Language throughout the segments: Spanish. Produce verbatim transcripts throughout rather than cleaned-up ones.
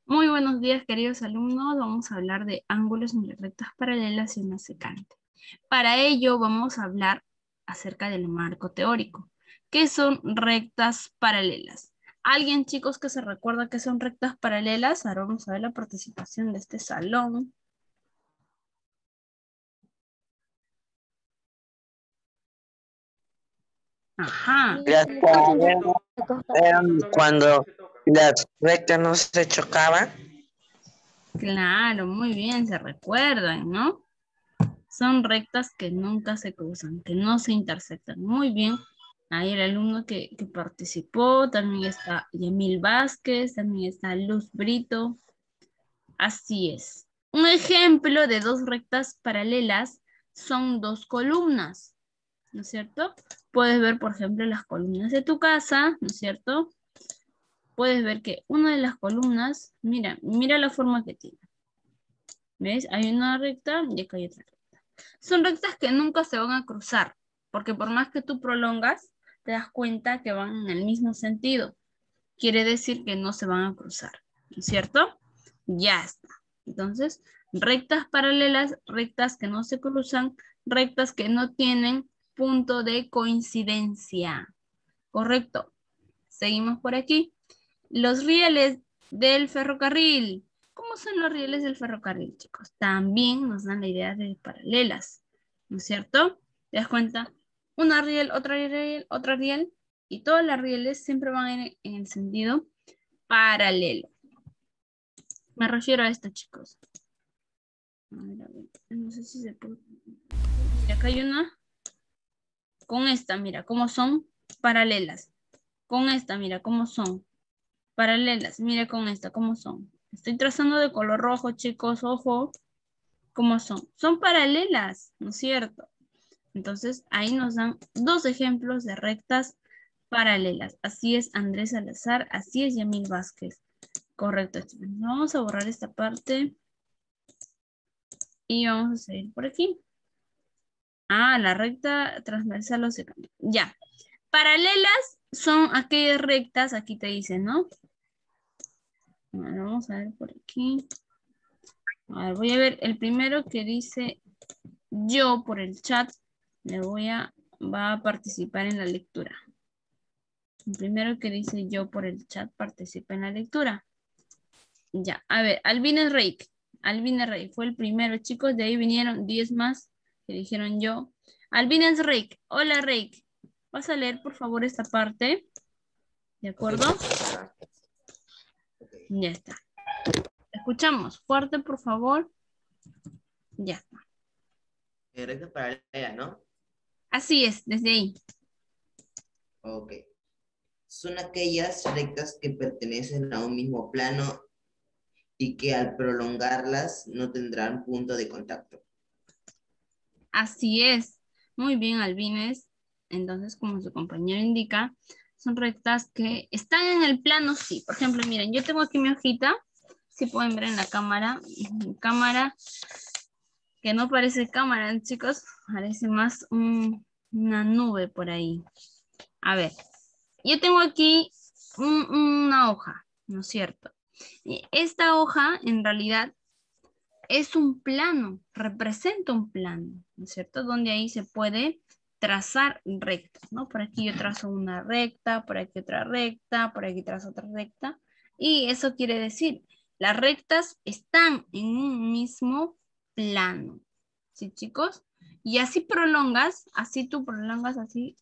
Muy buenos días, queridos alumnos. Vamos a hablar de ángulos entre rectas paralelas y una secante. Para ello vamos a hablar acerca del marco teórico. ¿Qué son rectas paralelas? ¿Alguien, chicos, que se recuerda qué son rectas paralelas? Ahora vamos a ver la participación de este salón. Ajá, Las paralelas eran cuando las rectas no se chocaban. claro, muy bien, se recuerdan, ¿no? Son rectas que nunca se cruzan, que no se intersectan. Muy bien. Ahí el alumno que, que participó, también está Yamil Vázquez, también está Luz Brito. Así es. Un ejemplo de dos rectas paralelas son dos columnas, ¿no es cierto? Puedes ver, por ejemplo, las columnas de tu casa, ¿no es cierto? Puedes ver que una de las columnas, mira, mira la forma que tiene. ¿Ves? Hay una recta y acá hay otra recta. Son rectas que nunca se van a cruzar, porque por más que tú prolongas, te das cuenta que van en el mismo sentido. Quiere decir que no se van a cruzar, ¿no es cierto? Ya está. Entonces, rectas paralelas, rectas que no se cruzan, rectas que no tienen punto de coincidencia. Correcto. Seguimos por aquí. Los rieles del ferrocarril. ¿Cómo son los rieles del ferrocarril, chicos? También nos dan la idea de paralelas, ¿no es cierto? ¿Te das cuenta? Una riel, otra riel, otra riel, y todas las rieles siempre van en, en el sentido paralelo. Me refiero a esto, chicos. A ver, a ver, no sé si se puede. Mira, acá hay una con esta, mira, cómo son paralelas. Con esta, mira, cómo son paralelas. Mira con esta, cómo son. Estoy trazando de color rojo, chicos, ojo, cómo son. Son paralelas, ¿no es cierto? Entonces, ahí nos dan dos ejemplos de rectas paralelas. Así es Andrés Salazar, así es Yamil Vázquez. Correcto. Vamos a borrar esta parte y vamos a seguir por aquí. Ah, la recta transversal o secante. Ya. Paralelas son aquellas rectas, aquí te dicen, ¿no? Bueno, vamos a ver por aquí. A ver, voy a ver el primero que dice yo por el chat. Le voy a, va a participar en la lectura. El primero que dice yo por el chat participa en la lectura. Ya, a ver, Alvin Reik. Alvin Reik fue el primero, chicos. De ahí vinieron diez más que dijeron yo. Alvin Reik. Hola, Reik. ¿Vas a leer, por favor, esta parte? ¿De acuerdo? Ya está. Escuchamos. Fuerte, por favor. Ya está. Rectas paralelas, ¿no? Así es, desde ahí. Ok. Son aquellas rectas que pertenecen a un mismo plano y que al prolongarlas no tendrán punto de contacto. Así es. Muy bien, Albines. Entonces, como su compañero indica, son rectas que están en el plano, sí. Por ejemplo, miren, yo tengo aquí mi hojita. Si pueden ver en la cámara. Cámara, que no parece cámara, chicos. Parece más un- una nube por ahí. A ver, yo tengo aquí un- una hoja, ¿no es cierto? Y esta hoja, en realidad, es un plano, representa un plano, ¿no es cierto? Donde ahí se puede trazar rectas, ¿no? Por aquí yo trazo una recta, por aquí otra recta, por aquí trazo otra recta. Y eso quiere decir, las rectas están en un mismo plano, ¿sí, chicos? Y así prolongas, así tú prolongas así,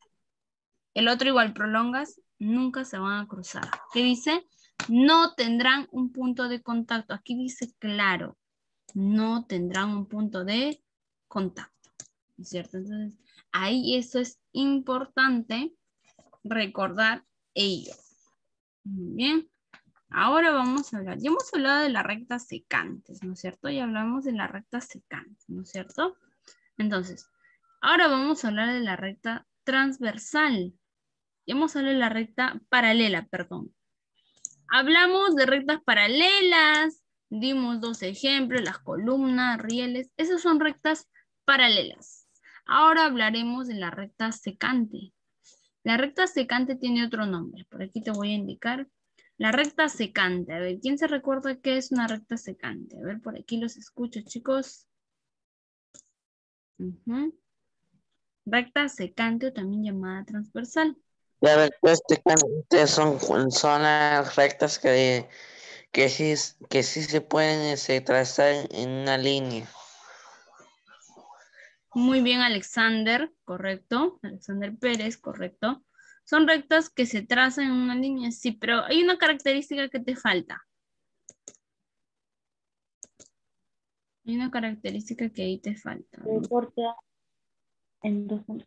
el otro igual prolongas, nunca se van a cruzar. ¿Qué dice? No tendrán un punto de contacto. Aquí dice claro, no tendrán un punto de contacto, ¿no es cierto? Entonces, ahí eso es importante recordar ello. Muy bien. Ahora vamos a hablar, ya hemos hablado de las rectas secantes, ¿no es cierto? Ya hablamos de las rectas secantes, ¿no es cierto? Entonces, ahora vamos a hablar de la recta transversal. Ya hemos hablado de la recta paralela, perdón. Hablamos de rectas paralelas, dimos dos ejemplos, las columnas, rieles, esas son rectas paralelas. Ahora hablaremos de la recta secante. La recta secante tiene otro nombre, por aquí te voy a indicar. La recta secante. A ver, ¿quién se recuerda qué es una recta secante? A ver, por aquí los escucho, chicos. Ujú. Recta secante o también llamada transversal. Ya ves, pues, técnicamente son, son las rectas que, que, sí, que sí se pueden este, trazar en una línea. Muy bien, Alexander, correcto. Alexander Pérez, correcto. Son rectas que se trazan en una línea, sí, pero hay una característica que te falta. Hay una característica que ahí te falta. Corta en dos puntos.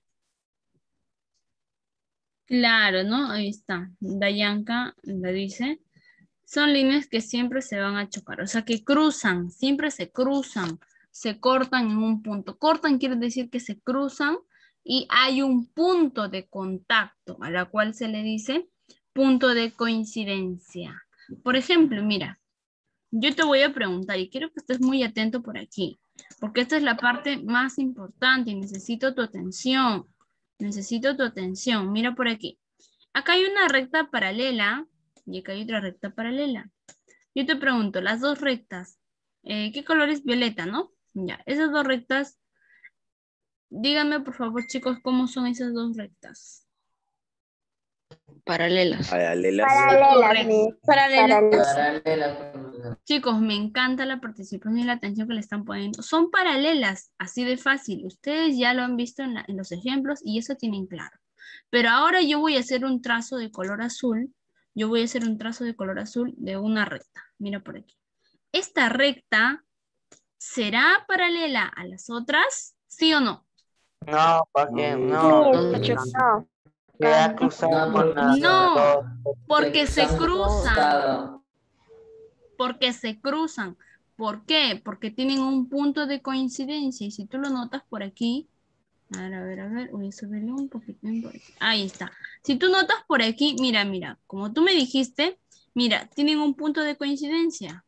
Claro, ¿no? Ahí está. Dayanka la dice. Son líneas que siempre se van a chocar, o sea, que cruzan, siempre se cruzan, se cortan en un punto. Cortan quiere decir que se cruzan y hay un punto de contacto, a la cual se le dice punto de coincidencia. Por ejemplo, mira, yo te voy a preguntar y quiero que estés muy atento por aquí, porque esta es la parte más importante y necesito tu atención. Necesito tu atención. Mira por aquí. Acá hay una recta paralela y acá hay otra recta paralela. Yo te pregunto, las dos rectas, eh, ¿qué color es violeta, no? Ya, esas dos rectas, díganme por favor, chicos, ¿cómo son esas dos rectas? Paralelas. Paralelas. Correcto. Paralelas. Paralela. Chicos, me encanta la participación y la atención que le están poniendo. Son paralelas, así de fácil. Ustedes ya lo han visto en, la- en los ejemplos y eso tienen claro. Pero ahora yo voy a hacer un trazo de color azul. Yo voy a hacer un trazo de color azul de una recta. Mira por aquí. ¿Esta recta será paralela a las otras? ¿Sí o no? No, porque no. No. Queda cruzado con las No, dos. porque se cruzan. Porque se cruzan. ¿Por qué? Porque tienen un punto de coincidencia. Y si tú lo notas por aquí, a ver, a ver, a ver, voy a subirle un poquitín por aquí. Ahí está. Si tú notas por aquí, mira, mira, como tú me dijiste, mira, tienen un punto de coincidencia.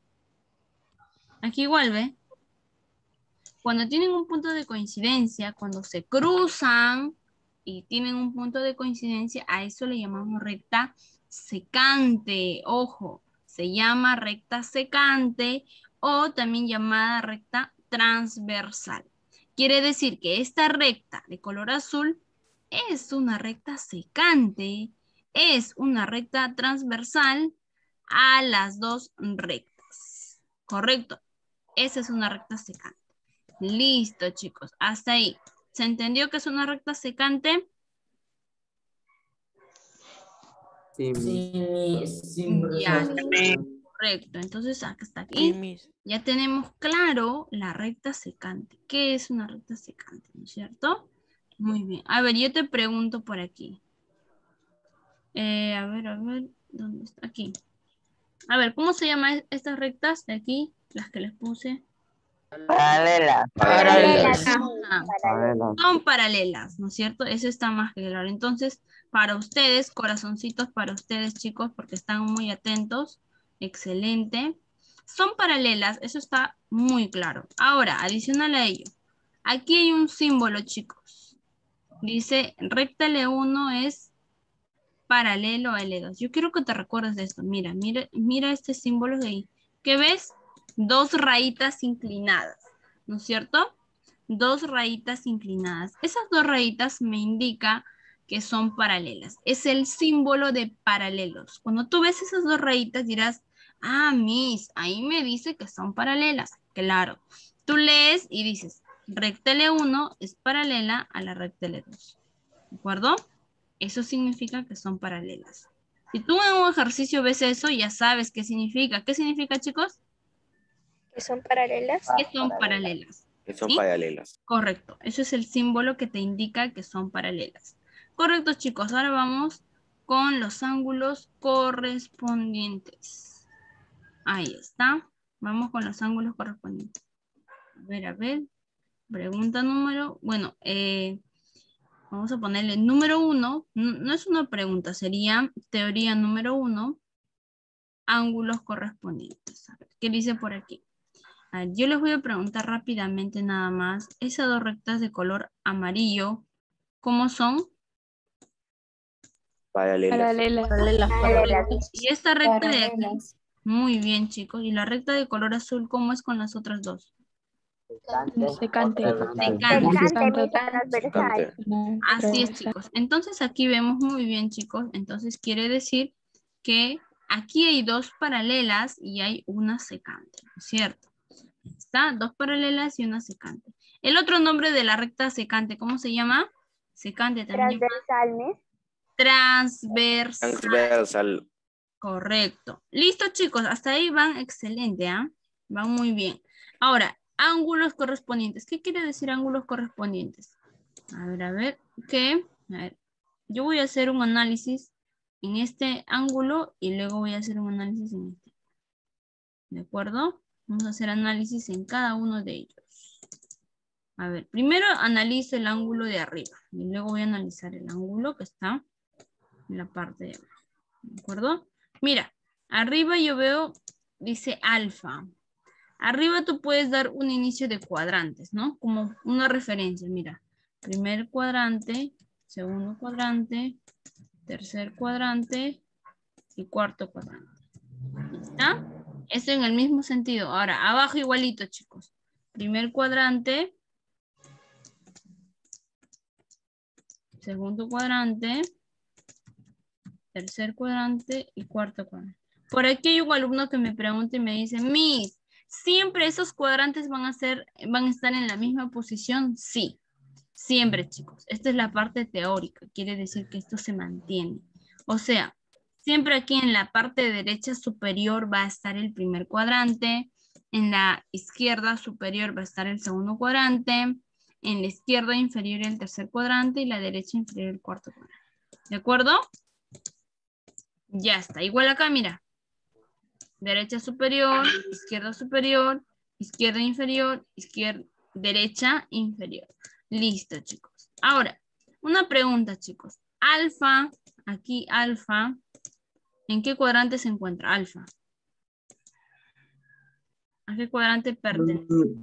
Aquí igual, ¿ve? Cuando tienen un punto de coincidencia, cuando se cruzan y tienen un punto de coincidencia, a eso le llamamos recta secante. Ojo, se llama recta secante o también llamada recta transversal. Quiere decir que esta recta de color azul es una recta secante, es una recta transversal a las dos rectas. ¿Correcto? Esa es una recta secante. Listo, chicos. Hasta ahí. ¿Se entendió que es una recta secante? Sí, sí, sí, Ya, Sí. correcto. Entonces, acá está Sí, aquí. Miss. Ya tenemos claro la recta secante. ¿Qué es una recta secante? ¿No es cierto? Muy bien. A ver, yo te pregunto por aquí. Eh, a ver, a ver. ¿Dónde está? Aquí. A ver, ¿cómo se llaman estas rectas de aquí? Las que les puse. Paralela. Paralelas. Ah, son paralelas, ¿no es cierto? Eso está más que claro. Entonces, para ustedes, corazoncitos para ustedes, chicos, porque están muy atentos. Excelente. Son paralelas, eso está muy claro. Ahora, adicional a ello, aquí hay un símbolo, chicos. Dice, recta L uno es paralelo a L dos. Yo quiero que te recuerdes de esto. Mira, mira, mira este símbolo de ahí. ¿Qué ves? Dos rayitas inclinadas, ¿no es cierto? Dos rayitas inclinadas. Esas dos rayitas me indica que son paralelas. Es el símbolo de paralelos. Cuando tú ves esas dos rayitas dirás, ah, Miss, ahí me dice que son paralelas. Claro. Tú lees y dices, recta L uno es paralela a la recta L dos. ¿De acuerdo? Eso significa que son paralelas. Si tú en un ejercicio ves eso, ya sabes qué significa. ¿Qué significa, chicos? Que son paralelas. Que son paralelas. Que son ¿Sí? paralelas. Correcto. Eso es el símbolo que te indica que son paralelas. Correcto, chicos. Ahora vamos con los ángulos correspondientes. Ahí está. Vamos con los ángulos correspondientes. A ver, a ver. Pregunta número... Bueno, eh... vamos a ponerle número uno, no es una pregunta, sería teoría número uno, ángulos correspondientes. A ver, ¿qué dice por aquí? A ver, yo les voy a preguntar rápidamente nada más, esas dos rectas de color amarillo, ¿cómo son? Paralelas. Paralelas. Paralelas. Correcto. Y esta recta de aquí, Paralelas. muy bien chicos. Y la recta de color azul, ¿cómo es con las otras dos? Secante. Secante. Secante, mi transversal. Así es, chicos. Entonces aquí vemos muy bien, chicos. Entonces quiere decir que aquí hay dos paralelas y hay una secante, ¿no es cierto? Está dos paralelas y una secante. El otro nombre de la recta secante, ¿cómo se llama? Secante también. Transversal, Miss. Transversal. Transversal. Correcto. Listo, chicos. Hasta ahí van excelente, ¿ah? Van muy bien. Ahora, ángulos correspondientes. ¿Qué quiere decir ángulos correspondientes? A ver, a ver. ¿Qué? A ver. Yo voy a hacer un análisis en este ángulo y luego voy a hacer un análisis en este. ¿De acuerdo? Vamos a hacer análisis en cada uno de ellos. A ver, primero analizo el ángulo de arriba y luego voy a analizar el ángulo que está en la parte de abajo. ¿De acuerdo? Mira, arriba yo veo, dice alfa. Arriba tú puedes dar un inicio de cuadrantes, ¿no? Como una referencia, mira. Primer cuadrante, segundo cuadrante, tercer cuadrante y cuarto cuadrante. ¿Está? Eso en el mismo sentido. Ahora, abajo igualito, chicos. Primer cuadrante, segundo cuadrante, tercer cuadrante y cuarto cuadrante. Por aquí hay un alumno que me pregunta y me dice, Miss, ¿siempre esos cuadrantes van a ser, van a estar en la misma posición? Sí, siempre, chicos. Esta es la parte teórica. Quiere decir que esto se mantiene. O sea, siempre aquí en la parte derecha superior va a estar el primer cuadrante. En la izquierda superior va a estar el segundo cuadrante. En la izquierda inferior el tercer cuadrante y la derecha inferior el cuarto cuadrante. ¿De acuerdo? Ya está. Igual acá, mira. Derecha superior, izquierda superior, izquierda inferior, izquierda, derecha inferior. Listo, chicos. Ahora, una pregunta, chicos. Alfa, aquí alfa, ¿en qué cuadrante se encuentra alfa? ¿A qué cuadrante pertenece?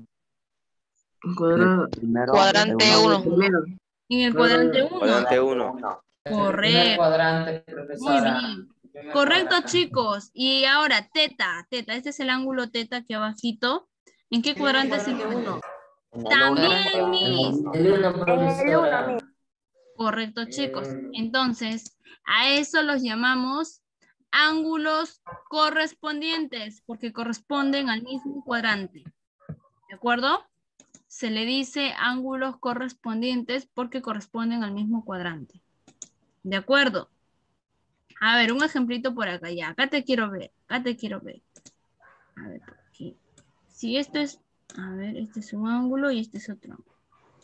Cuadrante uno. En el cuadrante uno. Cuadrante uno. Correcto. Muy bien. Correcto, chicos. Y ahora, teta, teta, este es el ángulo teta aquí abajito. ¿En qué cuadrante se encuentra? También, Miss. El uno, Miss. Correcto, chicos. Entonces, a eso los llamamos ángulos correspondientes, porque corresponden al mismo cuadrante. ¿De acuerdo? Se le dice ángulos correspondientes porque corresponden al mismo cuadrante. ¿De acuerdo? A ver, un ejemplito por acá ya. Acá te quiero ver. Acá te quiero ver. A ver, por aquí. Si esto es... A ver, este es un ángulo y este es otro ángulo.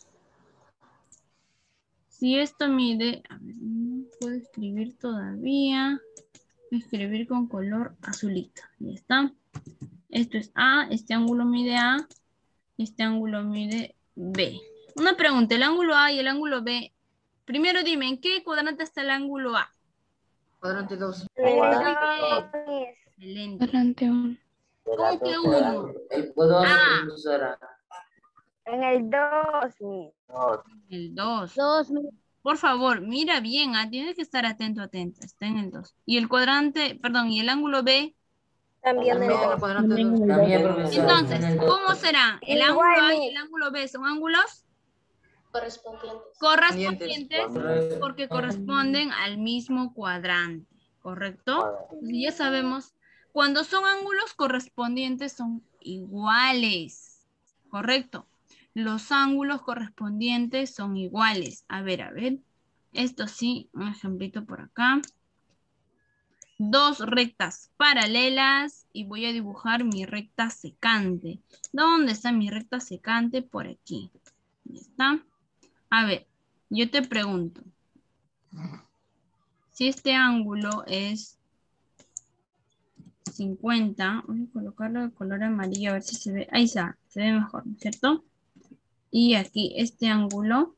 Si esto mide... A ver, no puedo escribir todavía. Voy a escribir con color azulito. Ya está. Esto es A. Este ángulo mide A. Este ángulo mide B. Una pregunta. El ángulo A y el ángulo B. Primero dime, ¿en qué cuadrante está el ángulo A? Cuadrante dos. En el Muy dos, bien. Miss. Excelente. Cuadrante uno. ¿Cómo que uno? Ah. En el dos, Miss. El dos. Dos, Miss. Por favor, mira bien, ah, tienes que estar atento, atenta. Está en el dos. Y el cuadrante, perdón, y el ángulo B. También en el También dos. cuadrante dos. También, profesora. Entonces, ¿cómo serán? El Igual, ángulo A y Miss. el ángulo B son ángulos Correspondientes. correspondientes porque corresponden al mismo cuadrante, ¿correcto? Y ya sabemos, cuando son ángulos correspondientes son iguales, ¿correcto? Los ángulos correspondientes son iguales. A ver, a ver. Esto sí, un ejemplito por acá. Dos rectas paralelas y voy a dibujar mi recta secante. ¿Dónde está mi recta secante? Por aquí. ¿Ya está? A ver, yo te pregunto. Si este ángulo es cincuenta, voy a colocarlo de color amarillo a ver si se ve. Ahí está, se ve mejor, ¿no es cierto? Y aquí este ángulo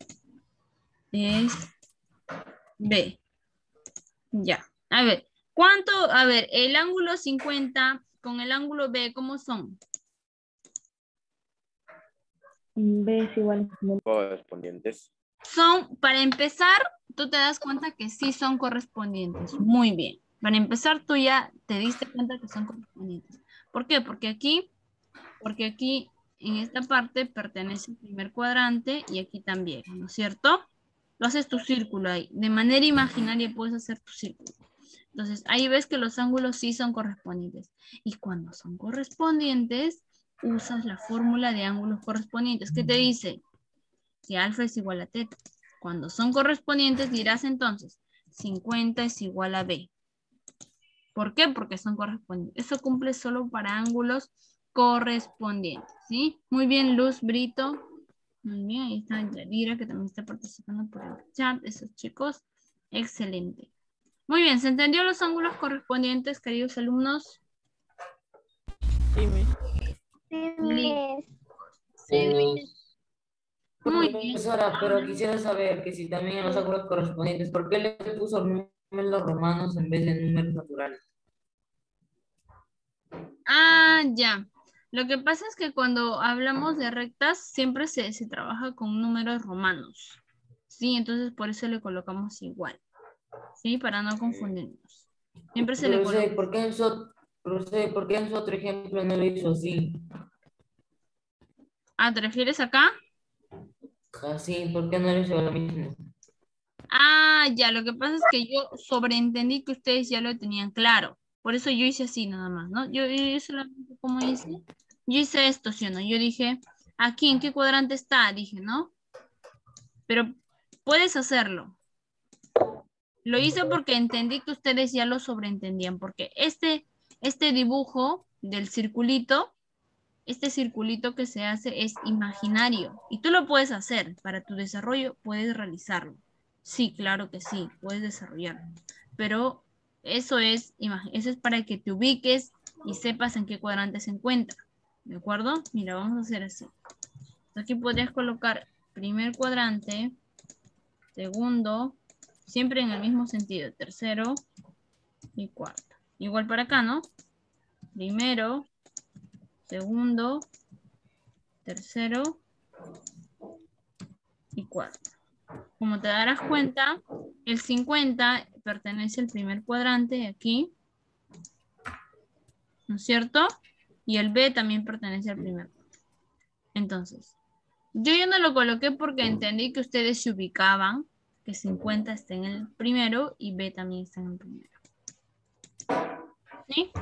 es B. Ya, a ver. ¿Cuánto? A ver, el ángulo cincuenta con el ángulo B, ¿cómo son? B es igual. Correspondientes. Son, para empezar, tú te das cuenta que sí son correspondientes. Muy bien. Para empezar, tú ya te diste cuenta que son correspondientes. ¿Por qué? Porque aquí, porque aquí en esta parte pertenece al primer cuadrante y aquí también, ¿no es cierto? Lo haces tu círculo ahí. De manera imaginaria puedes hacer tu círculo. Entonces, ahí ves que los ángulos sí son correspondientes. Y cuando son correspondientes, usas la fórmula de ángulos correspondientes. ¿Qué te dice? Que alfa es igual a teta. Cuando son correspondientes, dirás entonces, cincuenta es igual a B. ¿Por qué? Porque son correspondientes. Eso cumple solo para ángulos correspondientes, ¿sí? Muy bien, Luz Brito. Muy bien, ahí está Yadira, que también está participando por el chat. Esos chicos, excelente. Muy bien, ¿se entendió los ángulos correspondientes, queridos alumnos? Sí, Miss. Sí, Listo. Miss. Sí. Muy bien. Profesora, pero quisiera saber que si también en los ángulos correspondientes, ¿por qué le puso números romanos en vez de números naturales? Ah, ya. Lo que pasa es que cuando hablamos de rectas, siempre se, se trabaja con números romanos. Sí, entonces por eso le colocamos igual. Sí, para no confundirnos. Siempre se le Pero sé, coloca. ¿por qué en su, pero sé, ¿por qué en su otro ejemplo no lo hizo así? Ah, ¿te refieres acá? Así, ¿por qué no lo hizo lo mismo? Ah, ya. Lo que pasa es que yo sobreentendí que ustedes ya lo tenían claro. Por eso yo hice así nada más, ¿no? Yo, yo solamente, ¿cómo hice? Yo hice esto, ¿sí o no? Yo dije, ¿aquí en qué cuadrante está? Dije, ¿no? Pero puedes hacerlo. Lo hice porque entendí que ustedes ya lo sobreentendían, porque este, este dibujo del circulito, este circulito que se hace es imaginario y tú lo puedes hacer. Para tu desarrollo puedes realizarlo. Sí, claro que sí, puedes desarrollarlo. Pero eso es, eso es para que te ubiques y sepas en qué cuadrante se encuentra. ¿De acuerdo? Mira, vamos a hacer así. Aquí podrías colocar primer cuadrante, segundo, siempre en el mismo sentido, tercero y cuarto. Igual para acá, ¿no? Primero, segundo, tercero y cuarto. Como te darás cuenta, el cincuenta pertenece al primer cuadrante aquí, ¿no es cierto? Y el B también pertenece al primer cuadrante. Entonces, yo ya no lo coloqué porque entendí que ustedes se ubicaban, que cincuenta está en el primero y B también está en el primero. ¿Sí?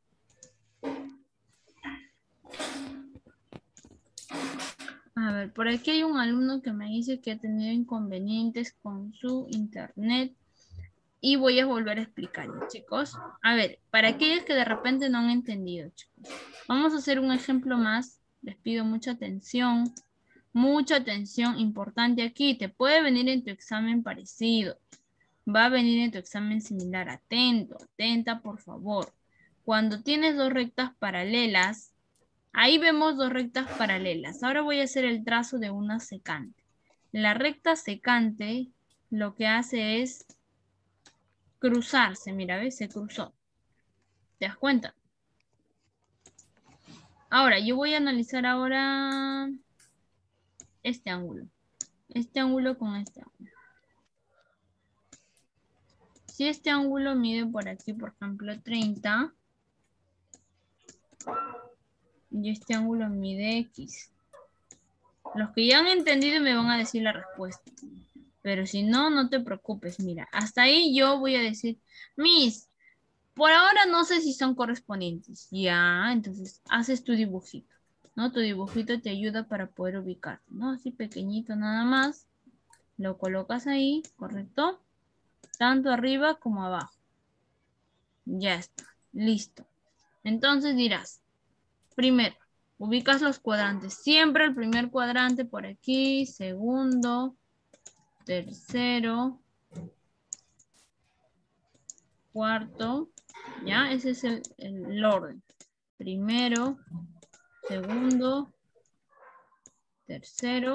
A ver, por aquí hay un alumno que me dice que ha tenido inconvenientes con su internet y voy a volver a explicarlo, chicos. A ver, para aquellos que de repente no han entendido, chicos, vamos a hacer un ejemplo más. Les pido mucha atención, mucha atención importante aquí. Te puede venir en tu examen parecido, va a venir en tu examen similar. Atento, atenta, por favor. Cuando tienes dos rectas paralelas, ahí vemos dos rectas paralelas. Ahora voy a hacer el trazo de una secante. La recta secante lo que hace es cruzarse. Mira, ¿ves? Se cruzó. ¿Te das cuenta? Ahora, yo voy a analizar ahora este ángulo. Este ángulo con este ángulo. Si este ángulo mide por aquí, por ejemplo, treinta, y este ángulo mide X. Los que ya han entendido me van a decir la respuesta. Pero si no, no te preocupes. Mira, hasta ahí yo voy a decir, Miss, por ahora no sé si son correspondientes. Ya, entonces haces tu dibujito, ¿no? Tu dibujito te ayuda para poder ubicarte, ¿no? Así pequeñito nada más. Lo colocas ahí, ¿correcto? Tanto arriba como abajo. Ya está, listo. Entonces dirás, primero, ubicas los cuadrantes. Siempre el primer cuadrante por aquí, segundo, tercero, cuarto, ¿ya? Ese es el, el orden. Primero, segundo, tercero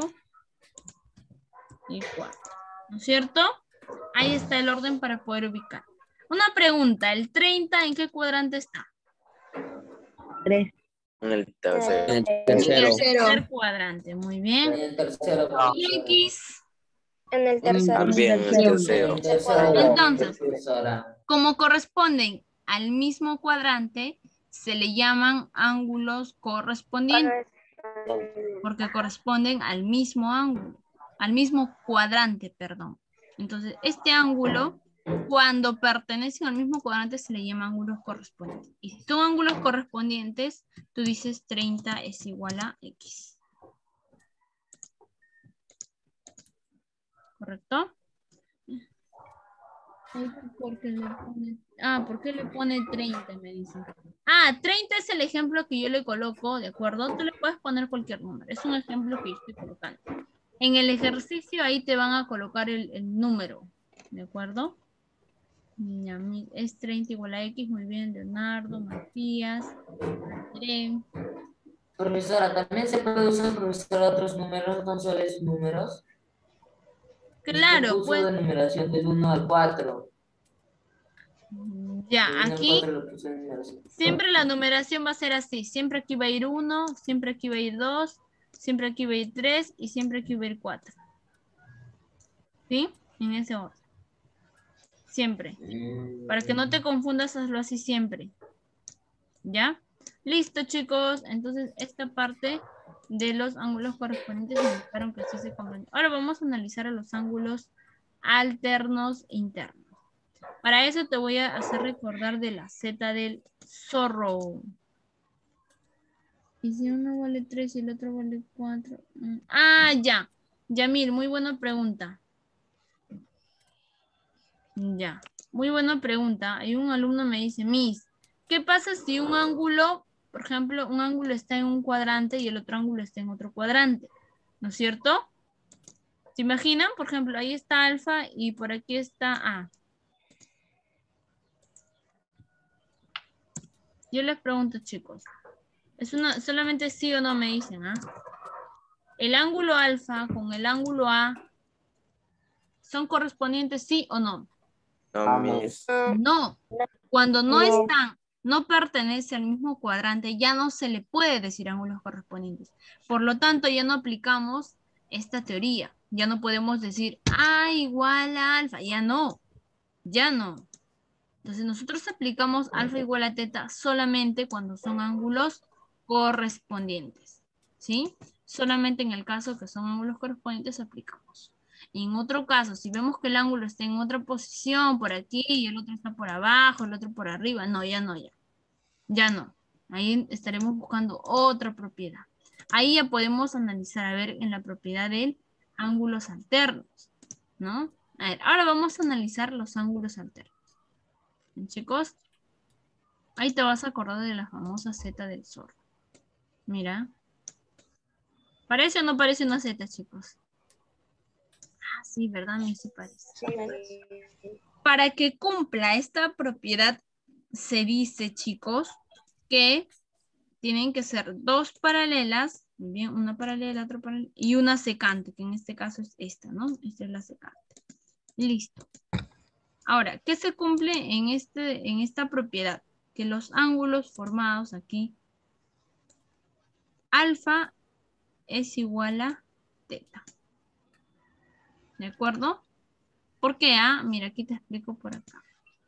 y cuarto. ¿No es cierto? Ahí está el orden para poder ubicar. Una pregunta, ¿el treinta en qué cuadrante está? Tres. En el tercero. En el En el tercero. tercer cuadrante, muy bien. En el tercero. ¿Y X? En el tercero. También en el tercero. Entonces, profesora. como corresponden al mismo cuadrante, se le llaman ángulos correspondientes, porque corresponden al mismo ángulo, al mismo cuadrante, perdón. Entonces, este ángulo, cuando pertenecen al mismo cuadrante, se le llama ángulos correspondientes. Y si son ángulos correspondientes, tú dices treinta es igual a X. ¿Correcto? ¿Por qué le pone? Ah, ¿por qué le pone treinta? Me dicen. Ah, treinta es el ejemplo que yo le coloco, ¿de acuerdo? Tú le puedes poner cualquier número. Es un ejemplo que yo estoy colocando. En el ejercicio ahí te van a colocar el, el número, ¿de acuerdo? Ya, mi- es treinta igual a X, muy bien, Leonardo, Matías, André. Profesora, también se puede usar, profesora, otros números, no solo esos números. Claro, Usted puso pues, de numeración del uno al cuatro. ya, Del uno al aquí cuatro lo puso de numeración. siempre la numeración va a ser así. Siempre aquí va a ir uno, siempre aquí va a ir dos, siempre aquí va a ir tres y siempre aquí va a ir cuatro. ¿Sí? En ese orden. Siempre. Mm. Para que no te confundas, hazlo así siempre. ¿Ya? Listo, chicos. Entonces, esta parte de los ángulos correspondientes indicaron que sí se comprendió. Ahora vamos a analizar a los ángulos alternos internos. Para eso te voy a hacer recordar de la Z del zorro. ¿Y si uno vale tres y el otro vale cuatro? Ah, ya. Yamil, muy buena pregunta. Ya. Muy buena pregunta. Hay un alumno me dice, Miss, ¿qué pasa si un ángulo, por ejemplo, un ángulo está en un cuadrante y el otro ángulo está en otro cuadrante? ¿No es cierto? ¿Se imaginan? Por ejemplo, ahí está alfa y por aquí está A. Yo les pregunto, chicos. Es una, solamente sí o no me dicen, ¿ah? El ángulo alfa con el ángulo A ¿son correspondientes sí o no? No, Miss. No. Cuando no No. están, no pertenece al mismo cuadrante, ya no se le puede decir ángulos correspondientes. Por lo tanto, ya no aplicamos esta teoría. Ya no podemos decir A igual a alfa. Ya no. Ya no. Entonces, nosotros aplicamos alfa igual a teta solamente cuando son ángulos correspondientes. ¿Sí? Solamente en el caso que son ángulos correspondientes aplicamos. En otro caso, si vemos que el ángulo está en otra posición, por aquí, y el otro está por abajo, el otro por arriba, no, ya no, ya. Ya no. Ahí estaremos buscando otra propiedad. Ahí ya podemos analizar, a ver, en la propiedad de ángulos alternos, ¿no? A ver, ahora vamos a analizar los ángulos alternos. ¿Bien, chicos? Ahí te vas a acordar de la famosa Z del zorro. Mira. ¿Parece o no parece una Z, chicos? Ah, sí, ¿verdad? A mí sí parece. Para que cumpla esta propiedad, se dice, chicos, que tienen que ser dos paralelas, muy bien, una paralela, otra paralela, y una secante, que en este caso es esta, ¿no? Esta es la secante. Listo. Ahora, ¿qué se cumple en, este, en esta propiedad? Que los ángulos formados aquí, alfa es igual a teta. ¿De acuerdo? ¿Por qué? Ah, mira, aquí te explico por acá.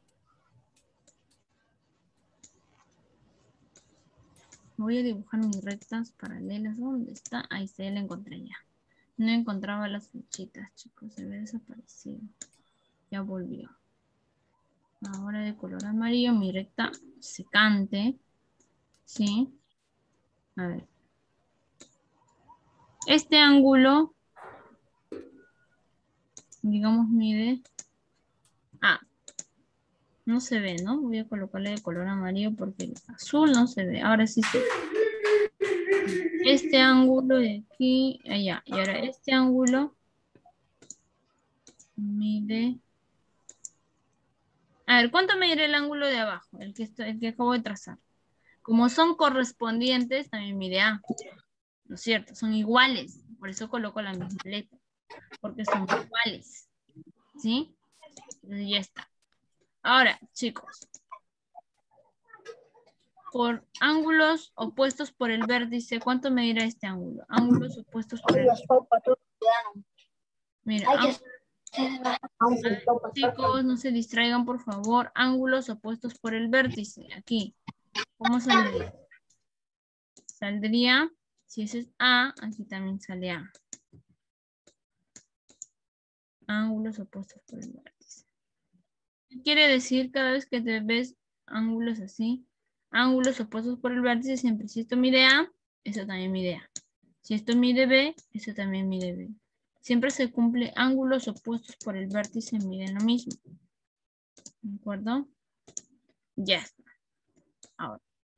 Voy a dibujar mis rectas paralelas. ¿Dónde está? Ahí se la encontré ya. No encontraba las flechitas, chicos. Se había desaparecido. Ya volvió. Ahora de color amarillo, mi recta secante. ¿Sí? A ver. Este ángulo, digamos, mide... Ah, no se ve, ¿no? Voy a colocarle de color amarillo porque el azul no se ve. Ahora sí se ve. Este ángulo de aquí, allá. Y ahora este ángulo mide... A ver, ¿cuánto mide el ángulo de abajo? El que, estoy, el que acabo de trazar. Como son correspondientes, también mide A. ¿No es cierto? Son iguales. Por eso coloco la misma letra. Porque son iguales. ¿Sí? Entonces ya está. Ahora, chicos. Por ángulos opuestos por el vértice, ¿cuánto medirá este ángulo? Ángulos opuestos por el vértice. Mira, A ver, chicos, no se distraigan, por favor. Ángulos opuestos por el vértice. Aquí. ¿Cómo saldría? Saldría, si ese es A, aquí también sale A. Ángulos opuestos por el vértice. ¿Qué quiere decir cada vez que te ves ángulos así? Ángulos opuestos por el vértice, siempre. Si esto mide A, eso también mide A. Si esto mide B, eso también mide B. Siempre se cumple ángulos opuestos por el vértice, miden lo mismo. ¿De acuerdo? Ya está. Ahora.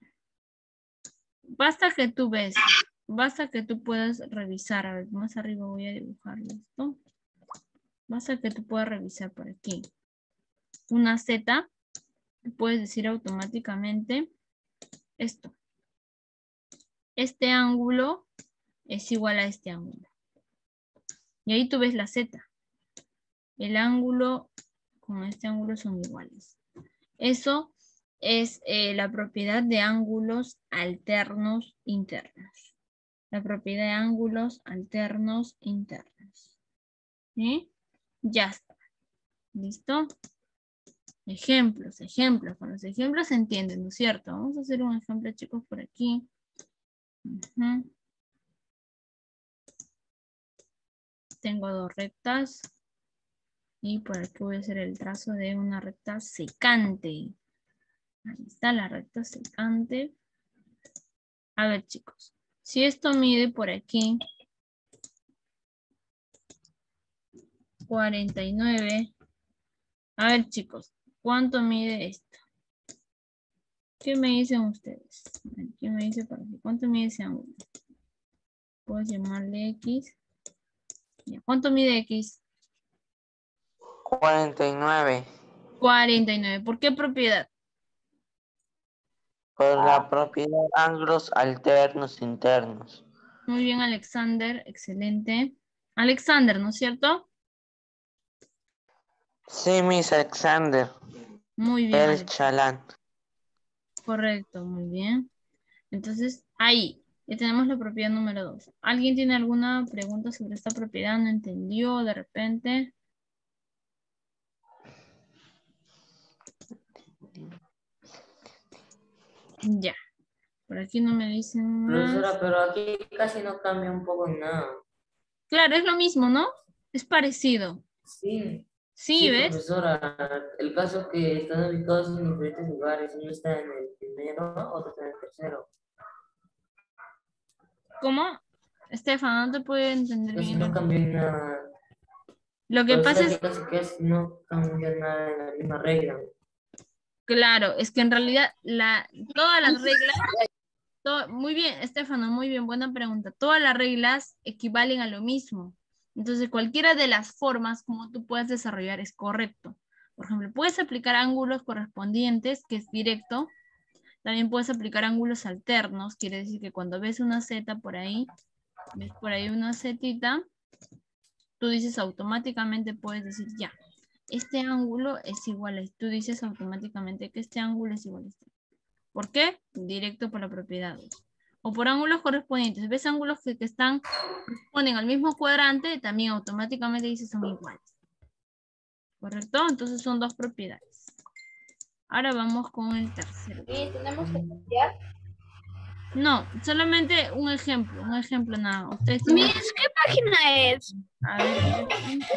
Basta que tú ves, basta que tú puedas revisar. A ver, más arriba voy a dibujar esto. Basta que tú puedas revisar por aquí. Una Z, puedes decir automáticamente esto. Este ángulo es igual a este ángulo. Y ahí tú ves la Z. El ángulo con este ángulo son iguales. Eso es eh, la propiedad de ángulos alternos internos. La propiedad de ángulos alternos internos. ¿Sí? Ya está. ¿Listo? Ejemplos, ejemplos. Con los ejemplos se entienden, ¿no es cierto? Vamos a hacer un ejemplo, chicos, por aquí. Uh-huh. Tengo dos rectas. Y por aquí voy a hacer el trazo de una recta secante. Ahí está la recta secante. A ver, chicos. Si esto mide por aquí cuarenta y nueve. A ver, chicos. ¿Cuánto mide esto? ¿Qué me dicen ustedes? ¿Qué me dice por aquí? ¿Cuánto mide ese ángulo? Puedo llamarle X. ¿Cuánto mide X? cuarenta y nueve. cuarenta y nueve. ¿Por qué propiedad? Por la propiedad ángulos alternos internos. Muy bien, Alexander. Excelente. Alexander, ¿no es cierto? Sí, Miss Alexander. Muy bien. El Alexander. Chalán. Correcto, muy bien. Entonces, ahí, ya tenemos la propiedad número dos. ¿Alguien tiene alguna pregunta sobre esta propiedad? ¿No entendió de repente? Ya. Por aquí no me dicen más. Profesora, pero aquí casi no cambia un poco nada. Claro, es lo mismo, ¿no? Es parecido. Sí. Sí, Sí, ¿ves? profesora, el caso es que están ubicados en diferentes lugares, uno está en el primero, otro está en el tercero. ¿Cómo? Estefan, no te puedo entender Casi bien. no cambia nada. Lo que pasa es, Casi, casi no cambia nada en la misma regla. claro, es que en realidad la, todas las reglas, todo, muy bien, Estefano, muy bien, buena pregunta. Todas las reglas equivalen a lo mismo. Entonces, cualquiera de las formas como tú puedes desarrollar es correcto. Por ejemplo, puedes aplicar ángulos correspondientes, que es directo. También puedes aplicar ángulos alternos, quiere decir que cuando ves una Z por ahí, ves por ahí una zetita, tú dices automáticamente, puedes decir ya, este ángulo es igual a esto. Tú dices automáticamente que este ángulo es igual a este. ¿Por qué? Directo por la propiedad. O por ángulos correspondientes. ¿Ves ángulos que, que están, corresponden al mismo cuadrante? También automáticamente dices son iguales. ¿Correcto? Entonces son dos propiedades. Ahora vamos con el tercero. ¿Y tenemos que copiar? No, solamente un ejemplo, un ejemplo nada. Ustedes tienen... Miss, ¿qué página es? A ver.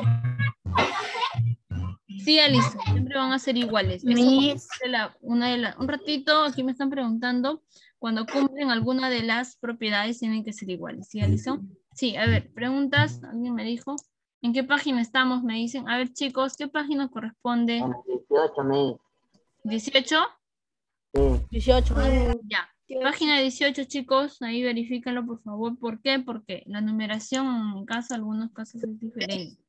Sí, Alison, siempre van a ser iguales. Eso Miss. de la, una de la, un ratito, aquí me están preguntando, cuando cumplen alguna de las propiedades tienen que ser iguales. ¿Sí, Alison? Sí, a ver, preguntas, alguien me dijo. ¿En qué página estamos? Me dicen. A ver, chicos, ¿qué página corresponde? dieciocho, Miss. ¿dieciocho? Sí. dieciocho. Ya. Página dieciocho, chicos, ahí verifíquenlo, por favor. ¿Por qué? Porque la numeración, en mi caso, en algunos casos es diferente.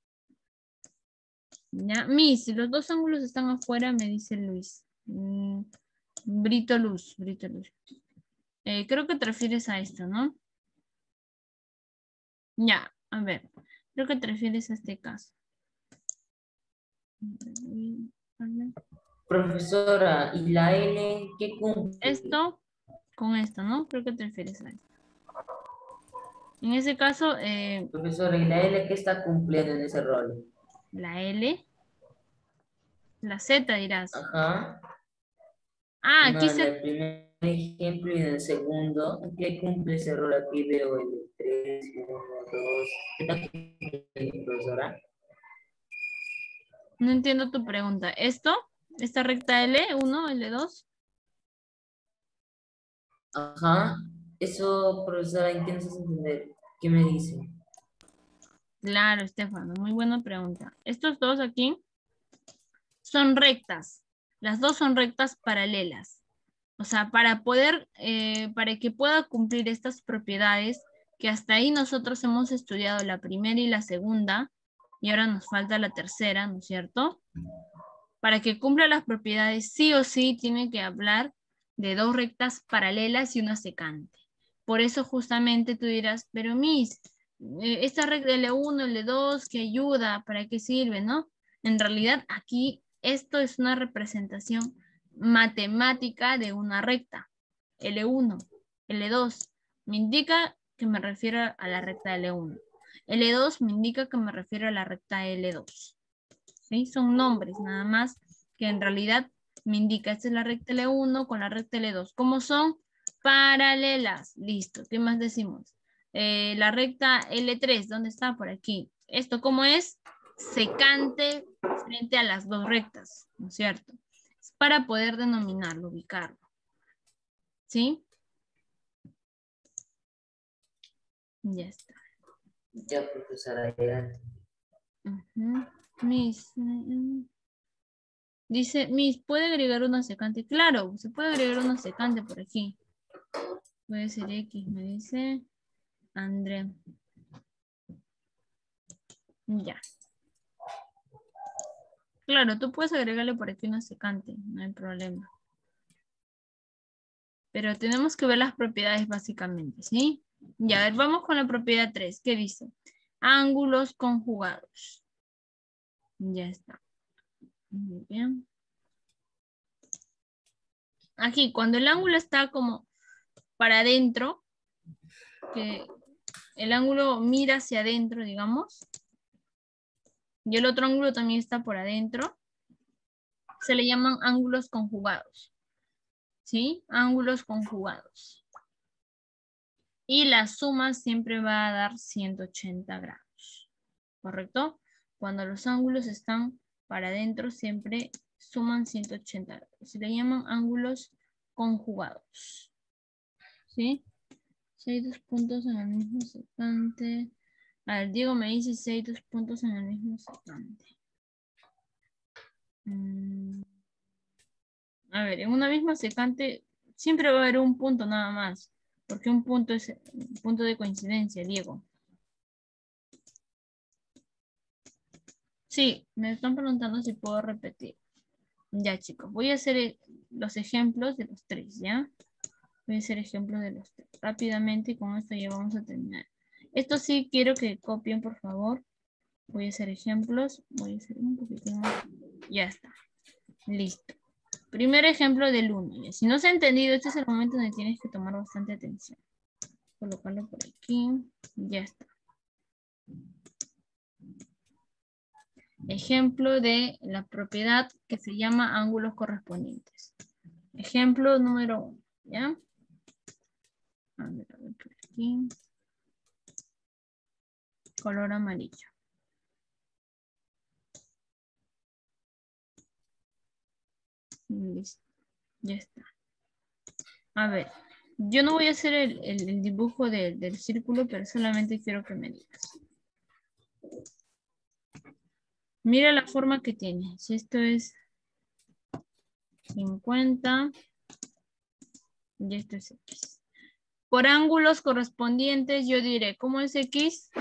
Ya, Miss, los dos ángulos están afuera, me dice Luis. Mm, Brito Luz, Brito Luz. Eh, creo que te refieres a esto, ¿no? Ya, a ver. Creo que te refieres a este caso. Profesora, ¿y la L qué cumple? Esto con esto, ¿no? Creo que te refieres a esto. En ese caso, eh, Profesora, ¿y la L qué está cumpliendo en ese rol? La L. La Z dirás. Ajá. Ah, No, aquí en se... el primer ejemplo y en el segundo, ¿qué cumple ese error? Aquí veo el tres, uno, dos. ¿Qué tal cumple, profesora? No entiendo tu pregunta. ¿Esto? ¿Esta recta L uno, L dos? Ajá. Eso, profesora, ¿en qué nos hace entender? ¿Qué me dice? Claro, Estefano, muy buena pregunta. Estos dos aquí son rectas. Las dos son rectas paralelas. O sea, para poder, eh, para que pueda cumplir estas propiedades, que hasta ahí nosotros hemos estudiado la primera y la segunda, y ahora nos falta la tercera, ¿no es cierto? Para que cumpla las propiedades, sí o sí tiene que hablar de dos rectas paralelas y una secante. Por eso justamente tú dirás, pero Miss, eh, esta recta L uno, L dos, ¿qué ayuda? ¿Para qué sirve, no? En realidad aquí esto es una representación matemática de una recta. L uno, L dos, me indica que me refiero a la recta L uno. L dos me indica que me refiero a la recta L dos. ¿Sí? Son nombres nada más que en realidad me indica, esta es la recta L uno con la recta L dos. ¿Cómo son? Paralelas. Listo. ¿Qué más decimos? Eh, la recta L tres, ¿dónde está? Por aquí. ¿Esto cómo es? Secante frente a las dos rectas, ¿no es cierto? Es para poder denominarlo, ubicarlo. ¿Sí? Ya está. Ya, profesora, adelante. Uh-huh. Miss, uh, dice, Miss, ¿puede agregar una secante? Claro, se puede agregar una secante por aquí. Puede ser X, me dice André. Ya. Claro, tú puedes agregarle por aquí una secante, no hay problema. Pero tenemos que ver las propiedades básicamente, ¿sí? Ya, a ver, vamos con la propiedad tres. ¿Qué dice? Ángulos conjugados. Ya está. Muy bien. Aquí, cuando el ángulo está como para adentro, que el ángulo mira hacia adentro, digamos, y el otro ángulo también está por adentro, se le llaman ángulos conjugados. ¿Sí? Ángulos conjugados. Y la suma siempre va a dar ciento ochenta grados. ¿Correcto? Cuando los ángulos están para adentro siempre suman ciento ochenta grados. Se le llaman ángulos conjugados. ¿Sí? Si hay dos puntos en el mismo secante. A ver, Diego me dice si hay dos puntos en el mismo secante. Mm. A ver, en una misma secante siempre va a haber un punto nada más. Porque un punto es un punto de coincidencia, Diego. Sí, me están preguntando si puedo repetir. Ya, chicos, voy a hacer los ejemplos de los tres, ¿ya? Voy a hacer ejemplos de los tres rápidamente y con esto ya vamos a terminar. Esto sí quiero que copien, por favor. Voy a hacer ejemplos. Voy a hacer un poquito más. Ya está. Listo. Primer ejemplo del uno. Si no se ha entendido, este es el momento donde tienes que tomar bastante atención. Colocarlo por aquí. Ya está. Ejemplo de la propiedad que se llama ángulos correspondientes. Ejemplo número uno. ¿Ya? A ver, a ver por aquí. Color amarillo. Listo. Ya está. A ver. Yo no voy a hacer el, el, el dibujo de, del círculo, pero solamente quiero que me digas. Mira la forma que tiene. Si esto es cincuenta y esto es X. Por ángulos correspondientes yo diré, ¿cómo es X?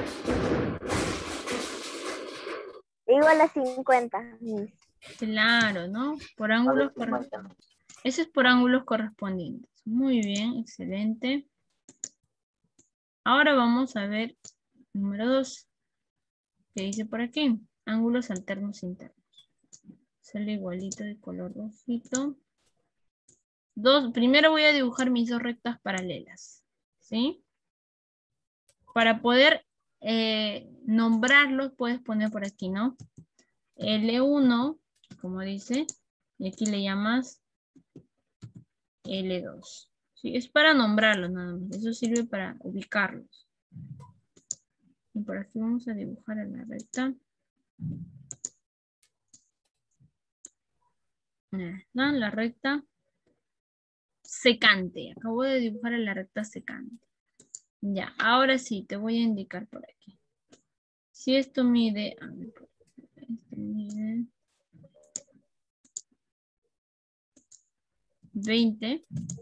Igual a cincuenta. Claro, ¿no? Por ángulos correspondientes. Eso es por ángulos correspondientes. Muy bien, excelente. Ahora vamos a ver número dos. ¿Qué dice por aquí? Ángulos alternos internos. Sale igualito de color rojito. Dos, primero voy a dibujar mis dos rectas paralelas. ¿Sí? Para poder eh, nombrarlos, puedes poner por aquí, ¿no? L uno, como dice, y aquí le llamas L dos. Sí, es para nombrarlos nada más. Eso sirve para ubicarlos. Y por aquí vamos a dibujar en la recta. ¿No? La recta secante. Acabo de dibujar en la recta secante. Ya, ahora sí, te voy a indicar por aquí. Si esto mide, a ver, esto mide veinte.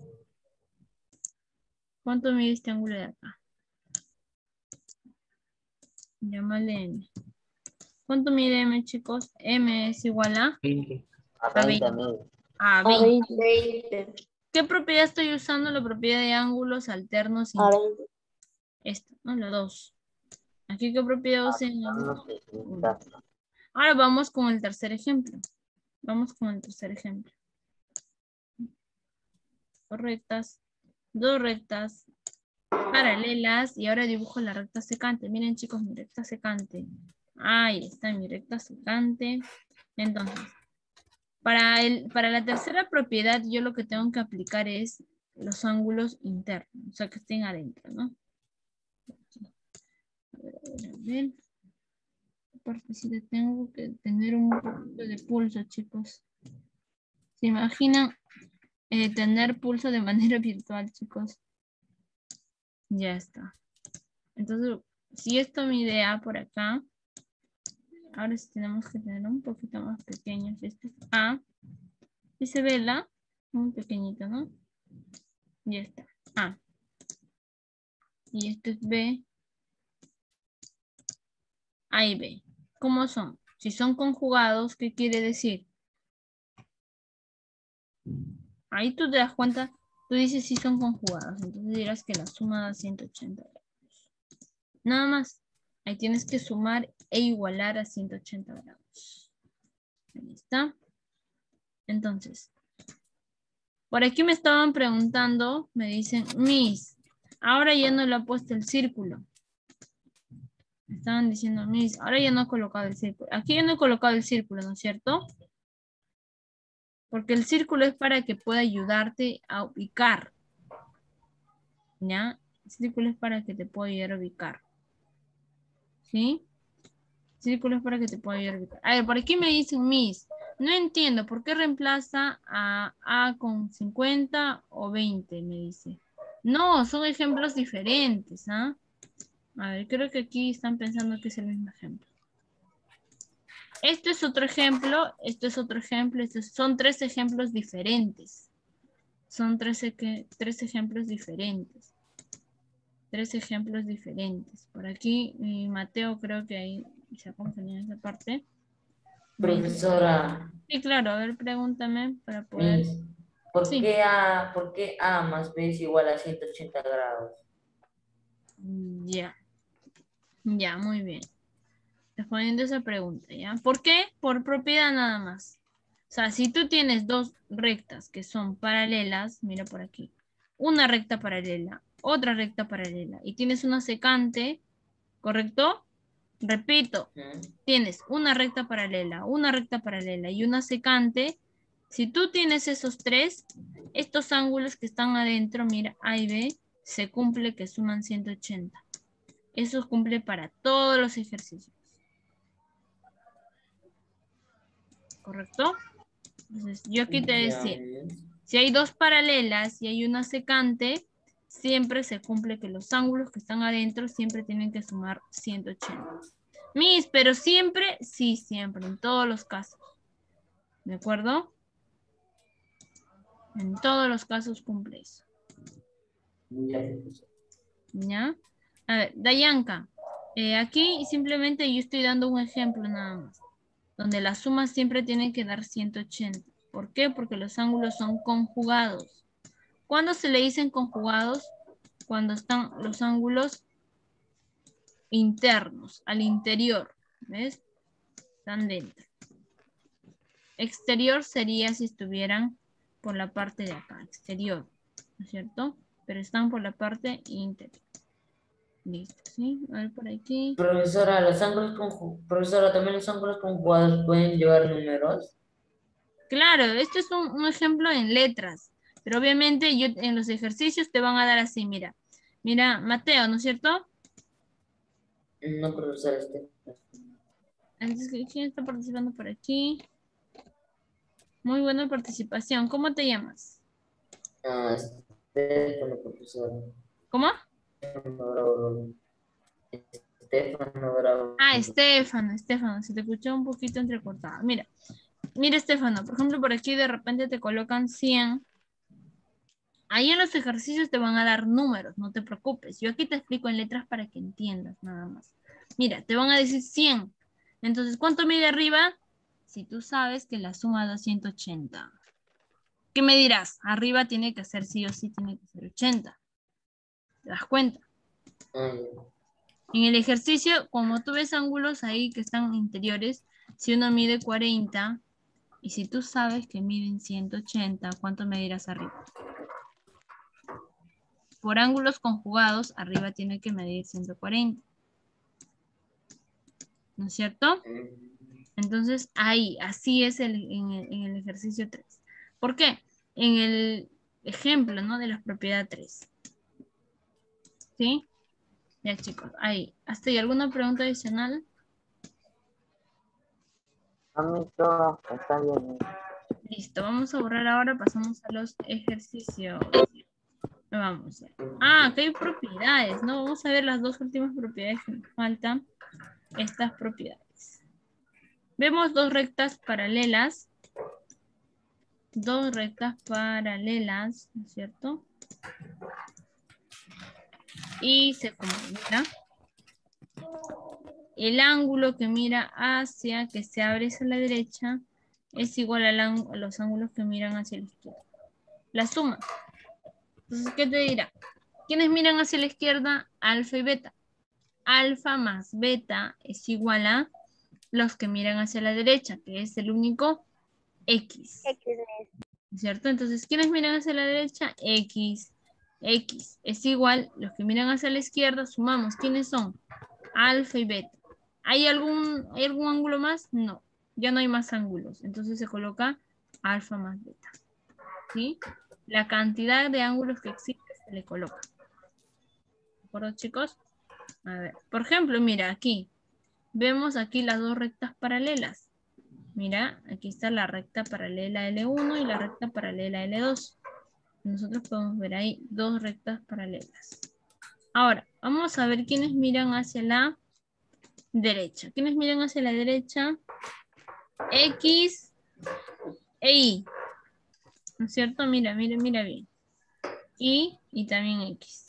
¿Cuánto mide este ángulo de acá? Llámale M. ¿Cuánto mide M, chicos? M es igual a, a veinte. A veinte. veinte. ¿Qué propiedad estoy usando? La propiedad de ángulos alternos. A veinte. Esta, ¿no? La dos. Aquí, ¿qué propiedad usen? Ahora vamos con el tercer ejemplo. Vamos con el tercer ejemplo. Dos rectas, dos rectas paralelas y ahora dibujo la recta secante. Miren, chicos, mi recta secante. Ahí está mi recta secante. Entonces, para, el, para la tercera propiedad yo lo que tengo que aplicar es los ángulos internos, o sea, que estén adentro, ¿no? A ver, a ver, a ver. Porque si tengo que tener un poquito de pulso, chicos. ¿Se imaginan eh, tener pulso de manera virtual, chicos? Ya está. Entonces, si esto mide A por acá, ahora sí tenemos que tener un poquito más pequeños. Este es A. Y se ve la muy pequeñito, ¿no? Ya está. A. Y este es B. A y B. ¿Cómo son? Si son conjugados, ¿qué quiere decir? Ahí tú te das cuenta, tú dices si son conjugados, entonces dirás que la suma da ciento ochenta grados. Nada más. Ahí tienes que sumar e igualar a ciento ochenta grados. Ahí está. Entonces, por aquí me estaban preguntando, me dicen, Miss, ahora ya no le ha puesto el círculo. Me estaban diciendo, Miss, ahora ya no he colocado el círculo. Aquí ya no he colocado el círculo, ¿no es cierto? Porque el círculo es para que pueda ayudarte a ubicar. ¿Ya? El círculo es para que te pueda ayudar a ubicar. ¿Sí? El círculo es para que te pueda ayudar a ubicar. A ver, por aquí me dicen, Miss, no entiendo, ¿por qué reemplaza a A con cincuenta o veinte? Me dice. No, son ejemplos diferentes, ¿ah? A ver, creo que aquí están pensando que es el mismo ejemplo. Este es otro ejemplo, este es otro ejemplo, estos son tres ejemplos diferentes. Son tres, tres ejemplos diferentes. Tres ejemplos diferentes. Por aquí, eh, Mateo creo que ahí se ha confundido en esa parte. Profesora. Sí, claro, a ver, pregúntame para poder... Miss, ¿por, Sí. qué A, ¿por qué A más B es igual a ciento ochenta grados? Ya. Ya, muy bien. Respondiendo esa pregunta, ¿ya? ¿Por qué? Por propiedad nada más. O sea, si tú tienes dos rectas que son paralelas, mira por aquí, una recta paralela, otra recta paralela, y tienes una secante, ¿correcto? Repito, ¿Mm? tienes una recta paralela, una recta paralela y una secante. Si tú tienes esos tres, estos ángulos que están adentro, mira, A y B, se cumple que suman ciento ochenta. Eso cumple para todos los ejercicios. ¿Correcto? Entonces, yo aquí te decía, si hay dos paralelas y hay una secante, siempre se cumple que los ángulos que están adentro siempre tienen que sumar ciento ochenta. Miss, pero siempre, sí, siempre, en todos los casos. ¿De acuerdo? En todos los casos cumple eso. ¿Ya? A ver, Dayanka, eh, aquí simplemente yo estoy dando un ejemplo nada más, donde las sumas siempre tienen que dar ciento ochenta. ¿Por qué? Porque los ángulos son conjugados. ¿Cuándo se le dicen conjugados? Cuando están los ángulos internos, al interior. ¿Ves? Están dentro. Exterior sería si estuvieran por la parte de acá, exterior, ¿no es cierto? Pero están por la parte interior. Listo, ¿sí? A ver por aquí. Profesora, los ángulos conju- profesora, también los ángulos conjugados pueden llevar números. Claro, esto es un, un ejemplo en letras, pero obviamente yo en los ejercicios te van a dar así, mira. Mira, Mateo, ¿no es cierto? No, profesora, este. Entonces, ¿quién está participando por aquí? Muy buena participación. ¿Cómo te llamas? Ah, Estefano, profesora. ¿Cómo? Estefano Bravo. Estefano Bravo. Ah, Estefano, Estefano, se te escuchó un poquito entrecortado. Mira, mira, Estefano, por ejemplo, por aquí de repente te colocan cien. Ahí en los ejercicios te van a dar números, no te preocupes. Yo aquí te explico en letras para que entiendas nada más. Mira, te van a decir cien. Entonces, ¿cuánto mide arriba? Si tú sabes que la suma da ciento ochenta. ¿Qué me dirás? Arriba tiene que ser sí o sí, tiene que ser ochenta. ¿Te das cuenta? Ah, ya. En el ejercicio, como tú ves ángulos ahí que están interiores, si uno mide cuarenta, y si tú sabes que miden ciento ochenta, ¿cuánto medirás arriba? Por ángulos conjugados, arriba tiene que medir ciento cuarenta. ¿No es cierto? Entonces, ahí, así es el, en, el, en el ejercicio tres. ¿Por qué? En el ejemplo, ¿no? De la propiedad tres. ¿Sí? Ya, chicos, ahí. ¿Hasta ahí alguna pregunta adicional? A mí todo está bien. Listo, vamos a borrar ahora, pasamos a los ejercicios. Vamos. Ah, acá hay propiedades, ¿no? Vamos a ver las dos últimas propiedades que nos faltan. Estas propiedades. Vemos dos rectas paralelas. Dos rectas paralelas, ¿no es cierto? Y se combina. El ángulo que mira hacia, que se abre hacia la derecha, es igual al ángulo, a los ángulos que miran hacia la izquierda. La suma. Entonces, ¿qué te dirá? ¿Quiénes miran hacia la izquierda? Alfa y beta. Alfa más beta es igual a los que miran hacia la derecha, que es el único X. X, ¿Cierto? Entonces, ¿quiénes miran hacia la derecha? X. X es igual, los que miran hacia la izquierda, sumamos. ¿Quiénes son? Alfa y beta. ¿Hay algún, ¿hay algún ángulo más? No. Ya no hay más ángulos. Entonces se coloca alfa más beta. ¿Sí? La cantidad de ángulos que existe se le coloca. ¿De acuerdo, chicos? A ver. Por ejemplo, mira, aquí. Vemos aquí las dos rectas paralelas. Mira, aquí está la recta paralela L uno y la recta paralela L dos. Nosotros podemos ver ahí dos rectas paralelas. Ahora, vamos a ver quiénes miran hacia la derecha. ¿Quiénes miran hacia la derecha? X e Y. ¿No es cierto? Mira, mira, mira bien. Y y también X.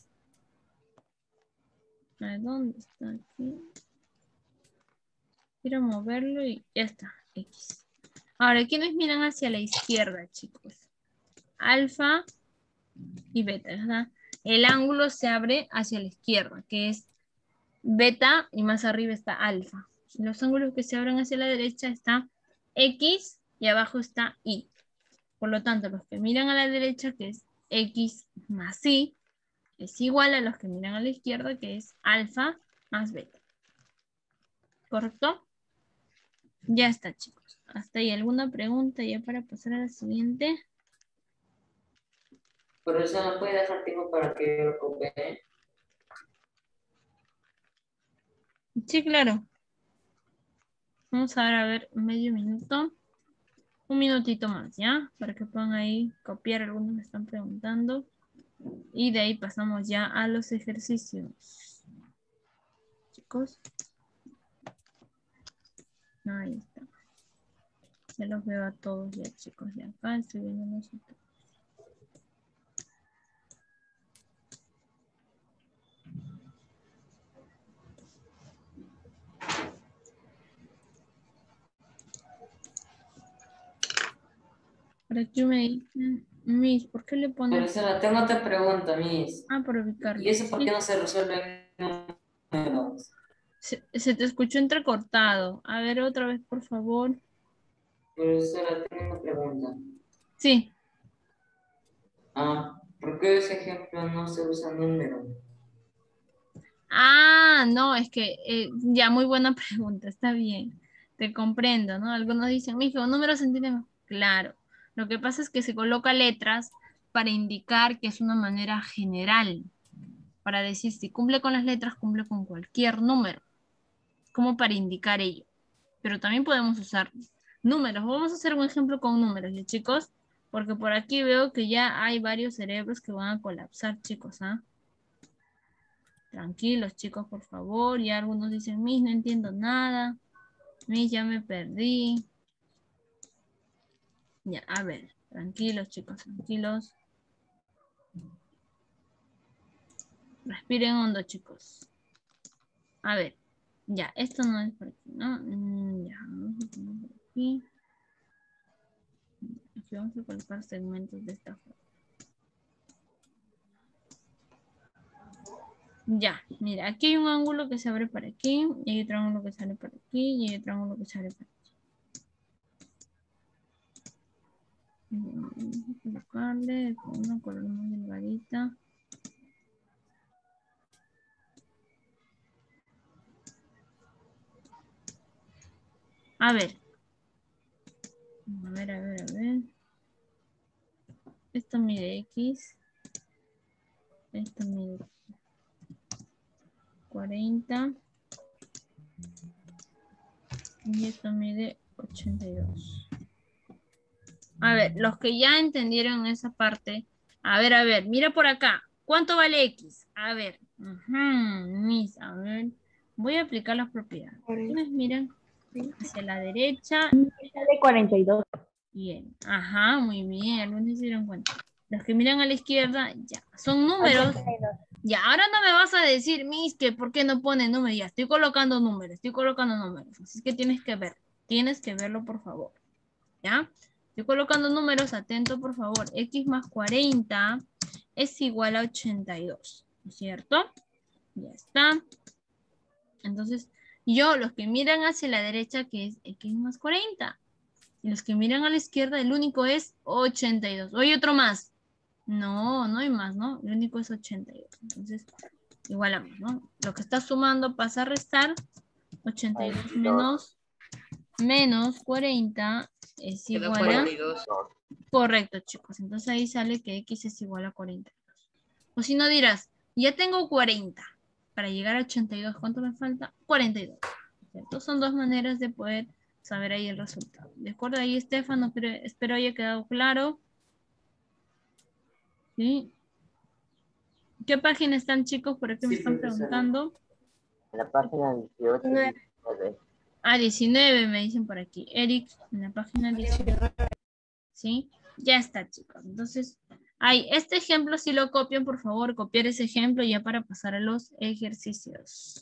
A ver, ¿dónde está aquí? Quiero moverlo y ya está. X. Ahora, ¿quiénes miran hacia la izquierda, chicos? Alfa y beta, ¿verdad? El ángulo se abre hacia la izquierda, que es beta y más arriba está alfa. Los ángulos que se abren hacia la derecha está X y abajo está Y. Por lo tanto, los que miran a la derecha, que es X más Y, es igual a los que miran a la izquierda, que es alfa más beta. ¿Correcto? Ya está, chicos. Hasta ahí. ¿Alguna pregunta ya para pasar a la siguiente? Pero eso no puede dejar tiempo para que yo lo copie. Sí, claro. Vamos ahora a ver medio minuto. Un minutito más, ¿ya? Para que puedan ahí copiar. Algunos me están preguntando. Y de ahí pasamos ya a los ejercicios. Chicos. Ahí está. Ya los veo a todos ya, chicos. De acá estoy viendo nosotros. Por aquí me dicen, Miss, ¿por qué le ponen? Profesora, tengo otra pregunta, Miss. Ah, por ubicarlo. ¿Y eso por qué Sí. no se resuelve en números? Se, se te escuchó entrecortado. A ver, otra vez, por favor. Profesora, tengo una pregunta. Sí. Ah, ¿por qué ese ejemplo no se usa número? Ah, no, es que eh, ya muy buena pregunta, está bien. Te comprendo, ¿no? Algunos dicen, mijo, un número centímetro. Claro. Lo que pasa es que se coloca letras para indicar que es una manera general. Para decir si cumple con las letras, cumple con cualquier número. Como para indicar ello. Pero también podemos usar números. Vamos a hacer un ejemplo con números, ¿ya, chicos? Porque por aquí veo que ya hay varios cerebros que van a colapsar, chicos, ¿ah? Tranquilos, chicos, por favor. Ya algunos dicen, Miss, no entiendo nada. Miss, ya me perdí. Ya, a ver. Tranquilos, chicos, tranquilos. Respiren hondo, chicos. A ver. Ya, esto no es por aquí, ¿no? Mm, Ya, vamos a poner por aquí. Aquí vamos a colocar segmentos de esta forma. Ya, mira, aquí hay un ángulo que se abre por aquí, y hay otro ángulo que sale por aquí, y hay otro ángulo que sale por aquí. Vamos a colocarle con una color más delgadita. A ver. A ver, a ver, a ver. Esto mide X. Esto mide cuarenta. Y esto mide ochenta y dos. A ver, los que ya entendieron esa parte. A ver, a ver, mira por acá. ¿Cuánto vale X? A ver. Uh-huh, mis, a ver. Voy a aplicar las propiedades. ¿Quiénes miran? Hacia la derecha. De cuarenta y dos. Bien. Ajá, muy bien. Algunos se dieron cuenta. Los que miran a la izquierda, ya. Son números. Ya, ahora no me vas a decir, Miss, que por qué no pone números. Ya, estoy colocando números, estoy colocando números. Así que tienes que ver. Tienes que verlo, por favor. ¿Ya? Estoy colocando números, atento, por favor. X más cuarenta es igual a ochenta y dos. ¿No es cierto? Ya está. Entonces, yo, los que miran hacia la derecha, que es X más cuarenta. Y los que miran a la izquierda, el único es ochenta y dos. ¿O hay otro más? No, no hay más, ¿no? El único es ochenta y dos. Entonces, igualamos, ¿no? Lo que está sumando pasa a restar. ochenta y dos menos, menos cuarenta es igual a... Correcto, chicos. Entonces ahí sale que X es igual a cuarenta y dos. O si no dirás, ya tengo cuarenta. Para llegar a ochenta y dos, ¿cuánto me falta? cuarenta y dos. ¿Cierto? Son dos maneras de poder saber ahí el resultado. ¿De acuerdo? Ahí, Estefano, pero espero haya quedado claro. ¿Sí? ¿Qué página están, chicos? Por aquí me están preguntando. En la página dieciocho. diecinueve. Ah, diecinueve me dicen por aquí. Eric, en la página diecinueve. ¿Sí? Ya está, chicos. Entonces, ahí, este ejemplo, si lo copian, por favor, copiar ese ejemplo ya para pasar a los ejercicios.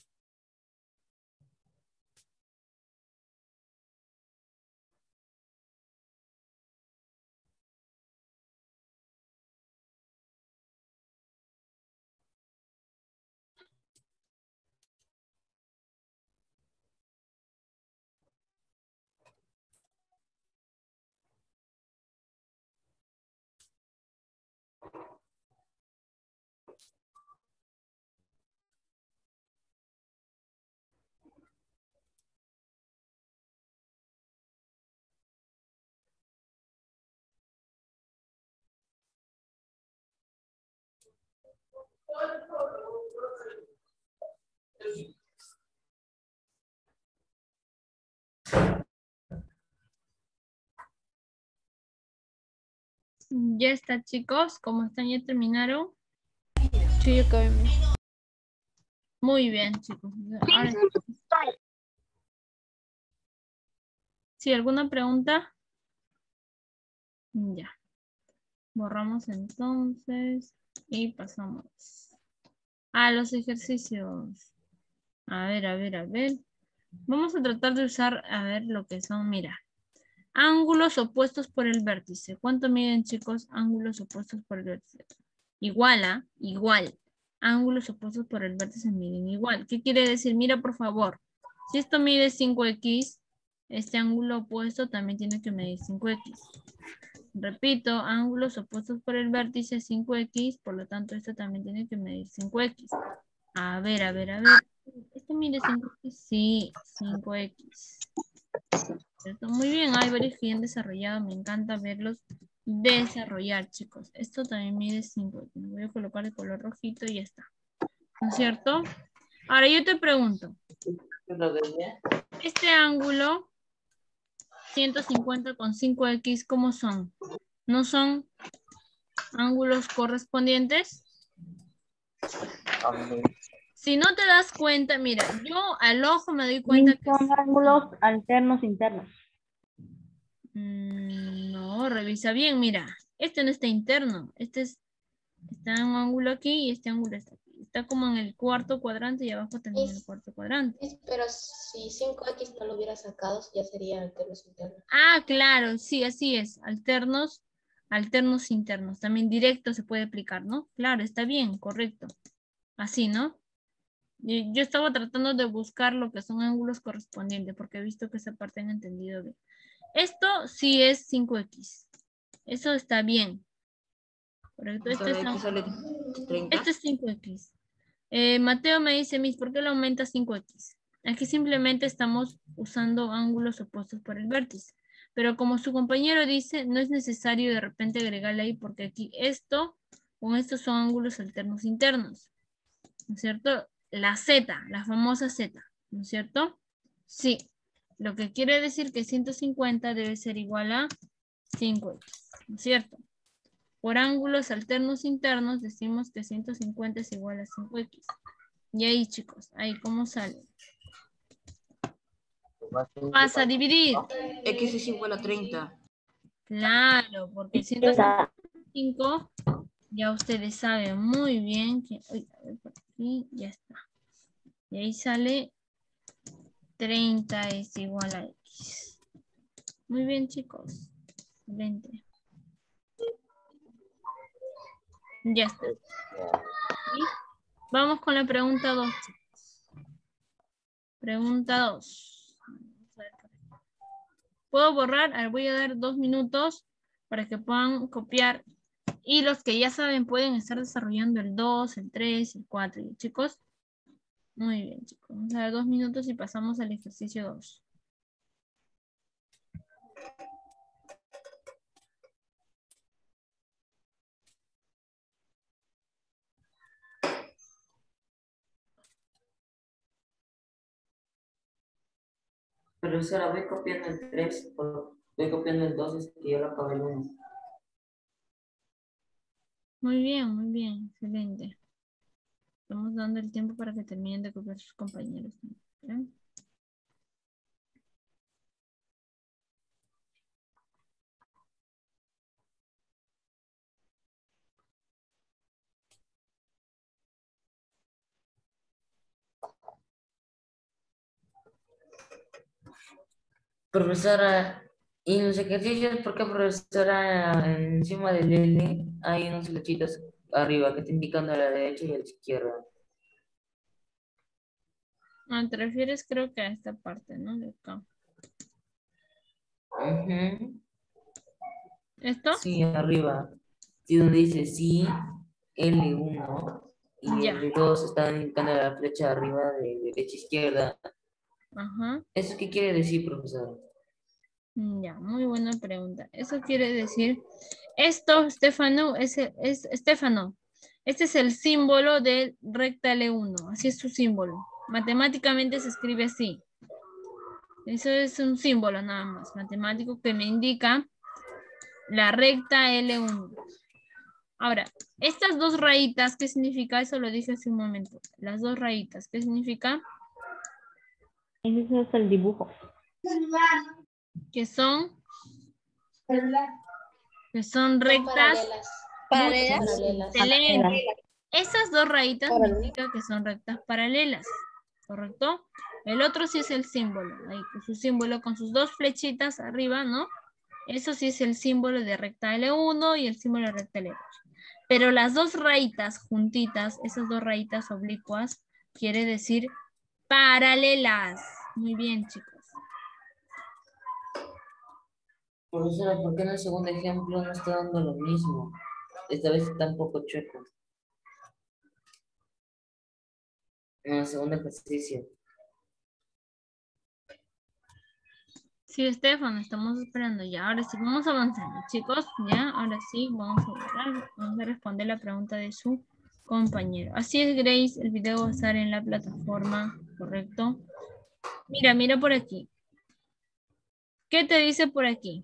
Ya está, chicos. ¿Cómo están? ¿Ya terminaron? Sí, yo acabé. Muy bien, chicos. Ahora, ¿sí? ¿Alguna pregunta? Ya. Borramos entonces y pasamos a los ejercicios. A ver, a ver, a ver. Vamos a tratar de usar, a ver, lo que son, mira. Ángulos opuestos por el vértice. ¿Cuánto miden, chicos? Ángulos opuestos por el vértice. Igual, ¿ah? Igual. Ángulos opuestos por el vértice miden igual. ¿Qué quiere decir? Mira, por favor. Si esto mide cinco equis, este ángulo opuesto también tiene que medir cinco equis. Repito, ángulos opuestos por el vértice cinco equis, por lo tanto, esto también tiene que medir cinco equis. A ver, a ver, a ver. Este mire cinco equis. Sí, cinco equis. ¿Cierto? Muy bien, hay varios que han desarrollado. Me encanta verlos desarrollar, chicos. Esto también mide cinco equis. Voy a colocar el color rojito y ya está. ¿No es cierto? Ahora yo te pregunto. Este ángulo ciento cincuenta con cinco equis, ¿cómo son? ¿No son ángulos correspondientes? Si no te das cuenta, mira, yo al ojo me doy cuenta que... Son ángulos alternos internos. Mm, no, revisa bien, mira. Este no está interno. Este es, está en un ángulo aquí y este ángulo está aquí. Está como en el cuarto cuadrante y abajo también en el cuarto cuadrante. Es- Pero si cinco equis no lo hubiera sacado, ya sería alternos internos. Ah, claro, sí, así es. Alternos, alternos internos. También directo se puede aplicar, ¿no? Claro, está bien, correcto. Así, ¿no? Y yo estaba tratando de buscar lo que son ángulos correspondientes porque he visto que esa parte han entendido bien. Esto sí es cinco equis. Eso está bien. Correcto. Esto es, esto es cinco equis. Eh, Mateo me dice, Miss, ¿por qué le aumenta cinco equis? Aquí simplemente estamos usando ángulos opuestos por el vértice. Pero como su compañero dice, no es necesario de repente agregarle ahí porque aquí esto con estos son ángulos alternos internos. ¿No es cierto? La Z, la famosa Z, ¿no es cierto? Sí. Lo que quiere decir que ciento cincuenta debe ser igual a cinco equis, ¿no es cierto? Por ángulos alternos internos decimos que ciento cincuenta es igual a cinco equis. Y ahí, chicos, ahí cómo sale. Vas a dividir. X es igual a treinta. Claro, porque ciento cinco, ya ustedes saben muy bien que... Uy, a ver por aquí, ya está. Y ahí sale treinta es igual a X. Muy bien, chicos. Excelente. Ya está. ¿Sí? Vamos con la pregunta dos, chicos. Pregunta dos. ¿Puedo borrar? A ver, voy a dar dos minutos para que puedan copiar. Y los que ya saben pueden estar desarrollando el dos, el tres, el cuatro. ¿Y, chicos? Muy bien, chicos. Vamos a dar dos minutos y pasamos al ejercicio dos. Profesora, voy copiando el tres, voy copiando el dos, es que yo lo acabé el uno. Muy bien, muy bien. Excelente. Estamos dando el tiempo para que terminen de copiar sus compañeros. ¿Bien? Profesora, y en los ejercicios, ¿por qué, profesora, encima del L hay unos flechitas arriba que te indican a la derecha y a la izquierda? Ah, te refieres creo que a esta parte, ¿no? De acá. Ujú. ¿Esto? Sí, arriba. Sí, donde dice sí, L uno y Ya. L dos están indicando la flecha arriba de derecha a izquierda. Ajá. ¿Eso qué quiere decir, profesora? Ya, muy buena pregunta. Eso quiere decir, esto, Estefano, es, es, Estefano, este es el símbolo de recta L uno. Así es su símbolo. Matemáticamente se escribe así. Eso es un símbolo nada más, matemático, que me indica la recta L uno. Ahora, estas dos rayitas, ¿qué significa? Eso lo dije hace un momento. Las dos rayitas, ¿qué significa? Ese es el dibujo. Que son, que son rectas. Paralelas. Paralelas. Paralelas. Excelente. Esas dos rayitas me indican que son rectas paralelas, ¿correcto? El otro sí es el símbolo, ahí con su símbolo con sus dos flechitas arriba, ¿no? Eso sí es el símbolo de recta L uno y el símbolo de recta L dos. Pero las dos rayitas juntitas, esas dos rayitas oblicuas, quiere decir paralelas. Muy bien, chicos. Profesora, ¿por qué en el segundo ejemplo no está dando lo mismo? Esta vez está un poco chueco. En el segundo ejercicio. Sí, Estefano, estamos esperando ya. Ahora sí, vamos avanzando, chicos. Ya, ahora sí, vamos a ver, vamos a responder la pregunta de su compañero. Así es, Grace, el video va a estar en la plataforma, ¿correcto? Mira, mira por aquí. ¿Qué te dice por aquí?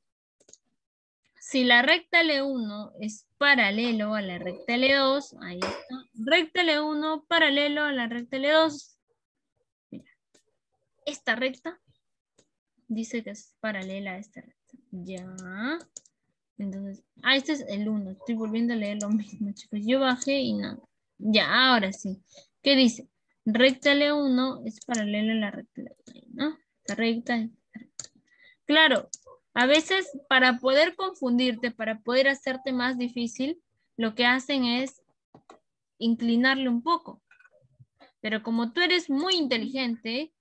Si la recta L uno es paralelo a la recta L dos, ahí está. Recta L uno paralelo a la recta L dos. Mira, esta recta dice que es paralela a esta recta. Ya. Entonces, ah, este es el uno. Estoy volviendo a leer lo mismo, chicos. Yo bajé y nada. Ya, ahora sí. ¿Qué dice? Recta L uno es paralela a la recta L dos, ¿no? Esta recta, esta recta. Claro, a veces para poder confundirte, para poder hacerte más difícil, lo que hacen es inclinarle un poco. Pero como tú eres muy inteligente,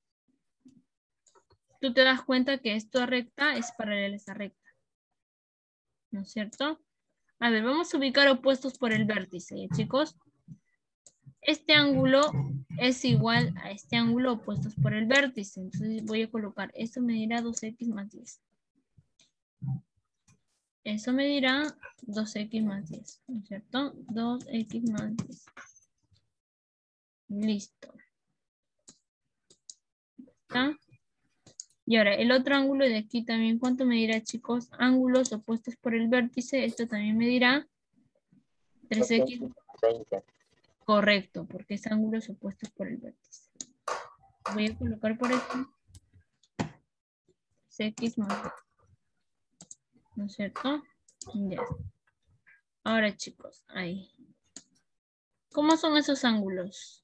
tú te das cuenta que esta recta es paralela a esta recta. ¿No es cierto? A ver, vamos a ubicar opuestos por el vértice, ¿ya, chicos? Este ángulo es igual a este ángulo opuestos por el vértice. Entonces voy a colocar, esto me dirá dos equis más diez. Eso me dirá dos equis más diez, ¿no es cierto? dos equis más diez. Listo. ¿Está? Y ahora, el otro ángulo de aquí también, ¿cuánto me dirá, chicos? Ángulos opuestos por el vértice, esto también me dirá tres equis. Correcto, porque es ángulos opuestos por el vértice. Voy a colocar por aquí tres equis más diez. ¿No es cierto? Ya. Ahora, chicos, ahí. ¿Cómo son esos ángulos?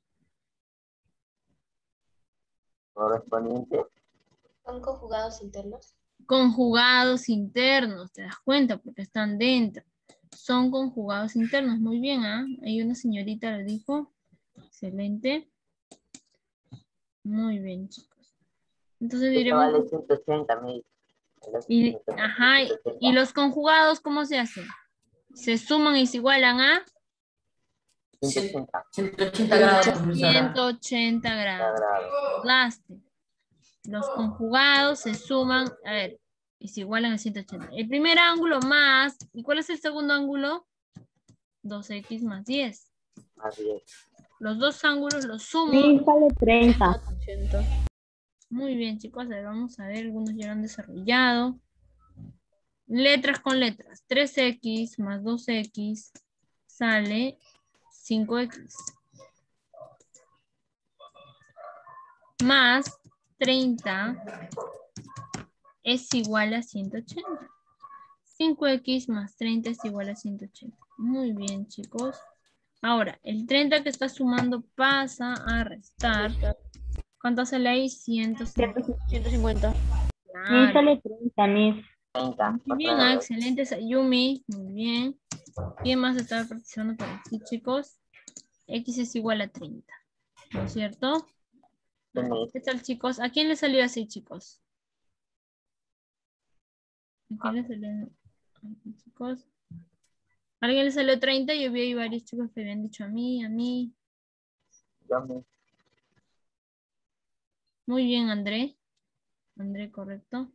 Correspondiente. ¿Son conjugados internos? Conjugados internos, te das cuenta, porque están dentro. Son conjugados internos, muy bien, ¿ah? Hay una señorita lo dijo. Excelente. Muy bien, chicos. Entonces Esto diremos... vale ciento ochenta mil. Y, ajá, y, y los conjugados, ¿cómo se hacen? Se suman y se igualan a... ciento ochenta grados, profesora. ciento ochenta grados. Gaste. Los conjugados se suman, a ver, y se igualan a ciento ochenta. El primer ángulo más, ¿y cuál es el segundo ángulo? dos equis más diez. Así es. Los dos ángulos los sumo. Sí, sale treinta. ochenta. Muy bien, chicos, a ver, vamos a ver, algunos ya lo han desarrollado. Letras con letras. tres equis más dos equis sale cinco equis. Más treinta es igual a ciento ochenta. cinco equis más treinta es igual a ciento ochenta. Muy bien, chicos. Ahora, el treinta que está sumando pasa a restar. ¿Cuánto sale ahí? ciento cincuenta. ciento cincuenta. Sí, Claro. sale treinta, Miss. treinta. Muy bien, ah, excelente, Sayumi. Muy bien. ¿Quién más estaba participando por aquí, chicos? X es igual a treinta. ¿No es cierto? ¿Qué tal, chicos? ¿A quién le salió así, chicos? ¿A quién le salió? Aquí, chicos. ¿A alguien le salió treinta? Yo vi ahí varios chicos que habían dicho a mí, a mí. Yo me- Muy bien, André. André, correcto.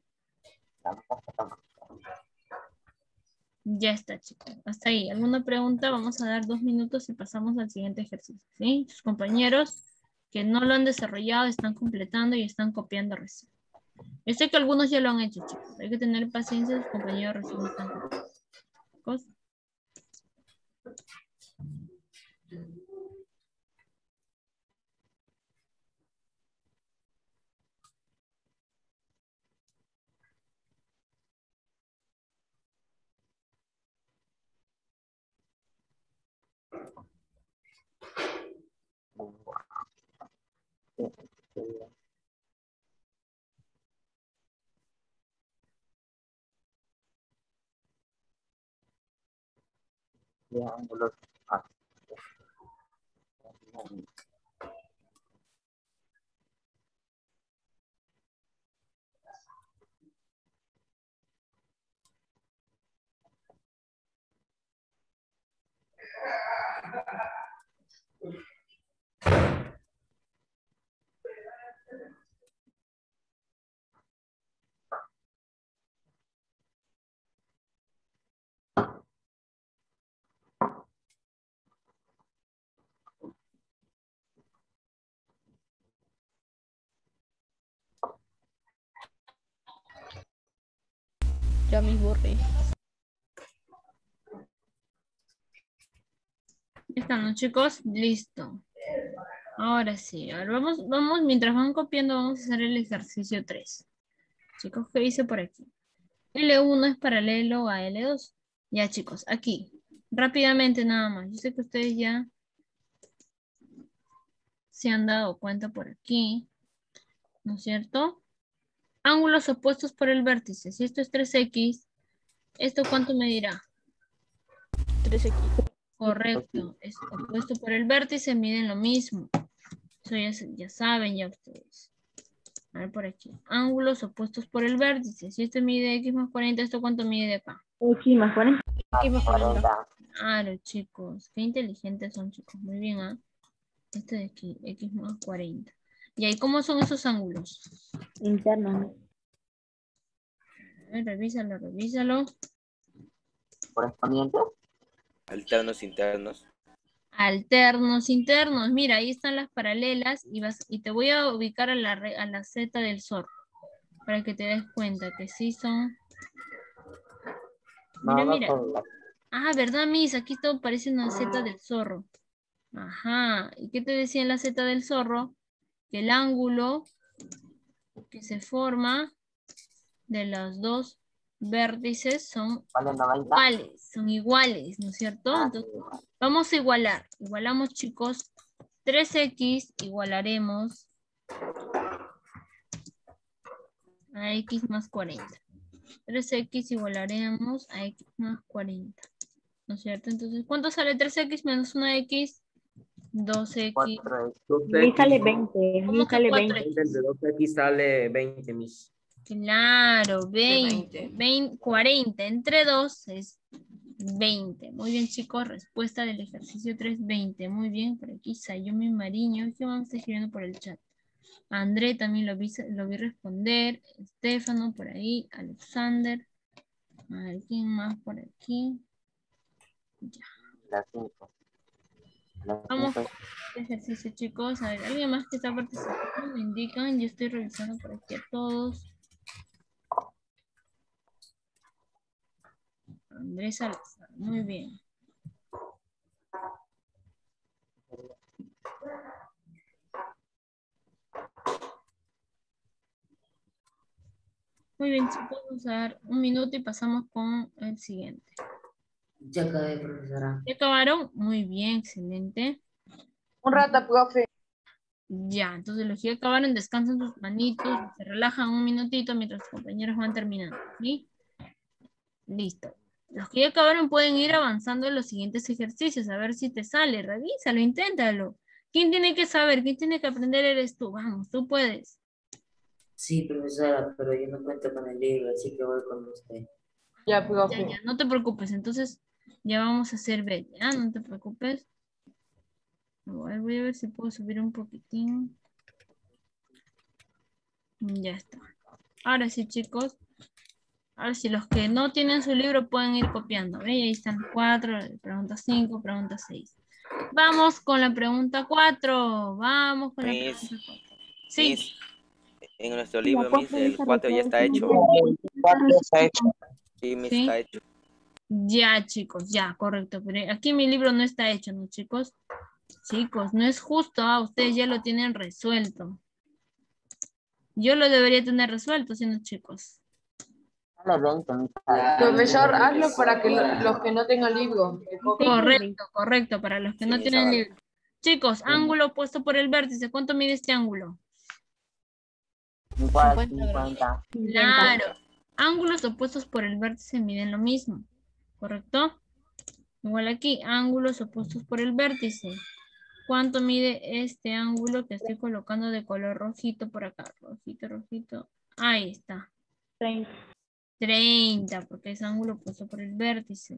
Ya está, chicos. Hasta ahí. ¿Alguna pregunta? Vamos a dar dos minutos y pasamos al siguiente ejercicio. ¿Sí? Sus compañeros que no lo han desarrollado están completando y están copiando recién. Yo sé que algunos ya lo han hecho, chicos. Hay que tener paciencia, sus compañeros recién están copiando. Chicos. de ángulos. Ah. Ya mis borré. ¿Están los chicos? Listo. Ahora sí, ahora vamos, vamos, mientras van copiando, vamos a hacer el ejercicio tres. Chicos, ¿qué hice por aquí? L uno es paralelo a L dos. Ya, chicos, aquí. Rápidamente nada más. Yo sé que ustedes ya se han dado cuenta por aquí. ¿No es cierto? Ángulos opuestos por el vértice. Si esto es tres equis, ¿esto cuánto me dirá? tres equis. Correcto. Es opuesto por el vértice, miden lo mismo. Eso ya, ya saben ya ustedes. A ver por aquí. Ángulos opuestos por el vértice. Si este mide x más cuarenta, ¿esto cuánto mide de acá? X más cuarenta. X más cuarenta. Claro, chicos. Qué inteligentes son, chicos. Muy bien, ¿ah? Este de aquí, x más cuarenta. ¿Y ahí cómo son esos ángulos? Interno. A ver, revísalo, revísalo. Correspondiente. Alternos internos. Alternos, internos. Mira, ahí están las paralelas y, vas, y te voy a ubicar a la, a la Z del zorro para que te des cuenta que sí son. Mira, mira. Ah, ¿verdad, Miss? Aquí todo parece una Z del zorro. Ajá. ¿Y qué te decía en la Z del zorro? Que el ángulo que se forma de los dos vértices son iguales, son iguales, ¿no es cierto? Entonces, vamos a igualar. Igualamos, chicos, tres equis igualaremos a x más cuarenta. tres equis igualaremos a x más cuarenta. ¿No es cierto? Entonces, ¿cuánto sale tres equis menos una equis? dos equis. Mi sale veinte. Mi sale veinte. De dos equis sale veinte, mis. Claro, veinte, veinte, cuarenta entre dos es veinte. Muy bien, chicos, respuesta del ejercicio tres, veinte. Muy bien, por aquí Sayumi Mariño, que vamos escribiendo por el chat. André también lo vi, lo vi responder. Estefano por ahí, Alexander. A ver, ¿quién más por aquí? Ya. Vamos con este ejercicio, chicos. A ver, ¿alguien más que está participando? Me indican, yo estoy revisando por aquí a todos. Andrés Salazar, muy bien. Muy bien, chicos, vamos a dar un minuto y pasamos con el siguiente. Ya acabé, profesora. ¿Ya acabaron? Muy bien, excelente. Un rato, profe. Ya, entonces los que ya acabaron descansan sus manitos, se relajan un minutito mientras los compañeros van terminando. ¿Sí? Listo. Los que ya acabaron pueden ir avanzando en los siguientes ejercicios, a ver si te sale. Revísalo, inténtalo. ¿Quién tiene que saber? ¿Quién tiene que aprender? Eres tú. Vamos, tú puedes. Sí, profesora, pero yo no cuento con el libro, así que voy con usted. Ya, profe. Ya, ya, no te preocupes. Entonces, ya vamos a hacer B. Ya, no te preocupes. A ver, voy a ver si puedo subir un poquitín. Ya está. Ahora sí, chicos. Ahora sí, los que no tienen su libro pueden ir copiando. ¿Ve? Ahí están cuatro, pregunta cinco, pregunta seis. Vamos con la pregunta cuatro. Vamos con Miss, la pregunta cuatro. Sí. Miss, en nuestro libro, Miss, el cuatro ya está hecho. Sí, Miss, ¿Sí? está hecho. Ya, chicos, ya, correcto. Pero aquí mi libro no está hecho, ¿no, chicos? Chicos, no es justo. Ah, ustedes ya lo tienen resuelto. Yo lo debería tener resuelto, ¿sí, no, chicos? Profesor, hazlo para que lo- los que no tengan libro. Correcto, correcto, para los que Sí, no Miss, tienen hágalo. libro. Chicos, ángulo opuesto por el vértice. ¿Cuánto mide este ángulo? cincuenta. Claro. Ángulos opuestos por el vértice miden lo mismo. ¿Correcto? Igual aquí, ángulos opuestos por el vértice. ¿Cuánto mide este ángulo que estoy colocando de color rojito por acá? Rojito, rojito. Ahí está. treinta. treinta, porque es ángulo opuesto por el vértice.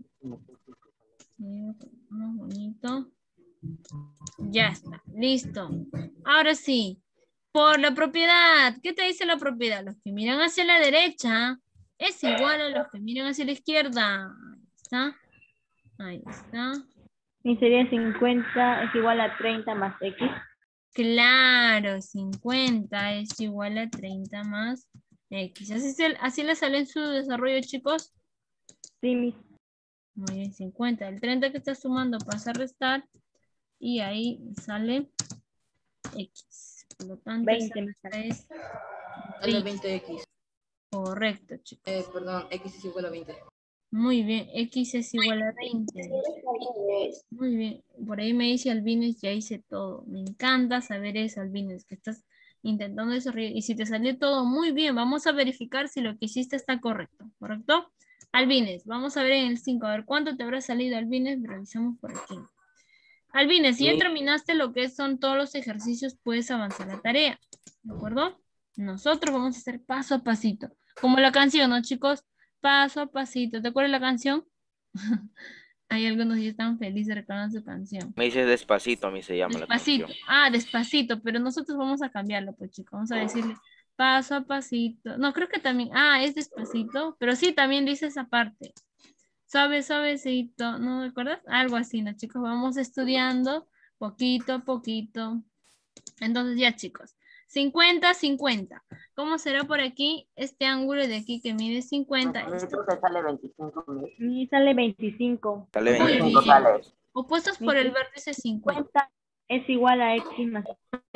Más bonito. Ya está, listo. Ahora sí, por la propiedad. ¿Qué te dice la propiedad? Los que miran hacia la derecha es igual a los que miran hacia la izquierda. Ahí está. Ahí está. Y sería cincuenta es igual a treinta más X. Claro, cincuenta es igual a treinta más X. ¿Así, se, así le sale en su desarrollo, chicos? Sí, mis. Muy bien, cincuenta. El treinta que está sumando pasa a restar y ahí sale X. Por lo tanto, veinte, esa mis. es Sale veinte. veinte X. Correcto, chicos. Eh, perdón, X es igual a veinte. Muy bien, X es igual a veinte. Muy bien, por ahí me dice Albines, ya hice todo. Me encanta saber eso, Albines, que estás intentando desarrollar. Y si te salió todo muy bien, vamos a verificar si lo que hiciste está correcto, ¿correcto? Albines, vamos a ver en el cinco, a ver cuánto te habrá salido, Albines, revisamos por aquí. Albines, si ya Mi- terminaste lo que son todos los ejercicios, puedes avanzar la tarea, ¿de acuerdo? Nosotros vamos a hacer paso a pasito, como la canción, ¿no, chicos? Paso a pasito, ¿te acuerdas la canción? Hay algunos que están felices recordando su canción. Me dice despacito, a mí se llama la Despacito. canción. Ah, despacito, pero nosotros vamos a cambiarlo, pues chicos. Vamos a decirle paso a pasito. No, creo que también. Ah, es despacito, pero sí, también dice esa parte. Suave, suavecito, ¿no recuerdas? Algo así, ¿no, chicos? Vamos estudiando poquito a poquito. Entonces ya, chicos. cincuenta, cincuenta. ¿Cómo será por aquí este ángulo de aquí que mide cincuenta? Creo que sale veinticinco mil. Y sale veinticinco. Sale Muy veinticinco. bien. sale. Opuestos por el vértice cincuenta. cincuenta es igual a X más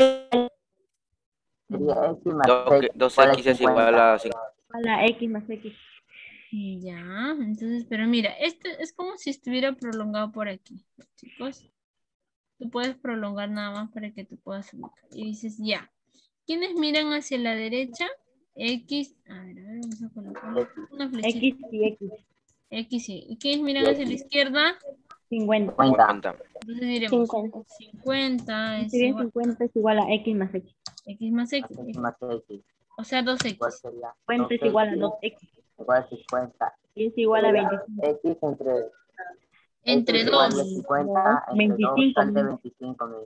Sería X más Dos X. dos igual a X es igual a cinco. igual a X más X. Y ya, entonces, pero mira, este es como si estuviera prolongado por aquí, chicos. Tú puedes prolongar nada más para que tú puedas ubicar. Y dices, ya. ¿Quiénes miran hacia la derecha? X, a ver, a ver, vamos a colocar una flechita. X y X. X y, ¿y quiénes miran hacia la izquierda? cincuenta. cincuenta. Entonces diremos cincuenta. cincuenta es Si bien igual, cincuenta es igual a X más X. X más X, X más X. o sea, dos Igual X. sería cincuenta es igual a dos X. igual a cincuenta. Y es igual a veinticinco. X entre Entre X igual dos. a cincuenta entre dos veinticinco sale mil. veinticinco mil.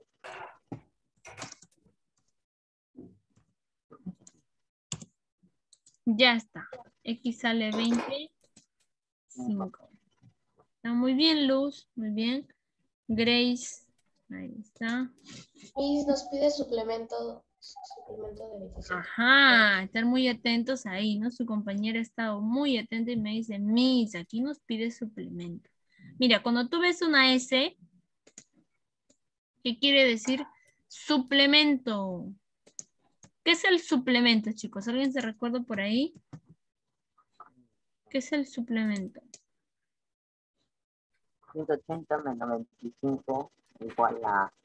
Ya está. X sale veinticinco. Está muy bien, Luz. Muy bien. Grace. Ahí está. Y nos pide suplemento, suplemento de veintisiete. Ajá. Estar muy atentos ahí, ¿no? Su compañera ha estado muy atenta y me dice, Miss, aquí nos pide suplemento. Mira, cuando tú ves una S, ¿qué quiere decir? Suplemento. ¿Qué es el suplemento, chicos? ¿Alguien se recuerda por ahí? ¿Qué es el suplemento? ciento ochenta menos veinticinco igual a, a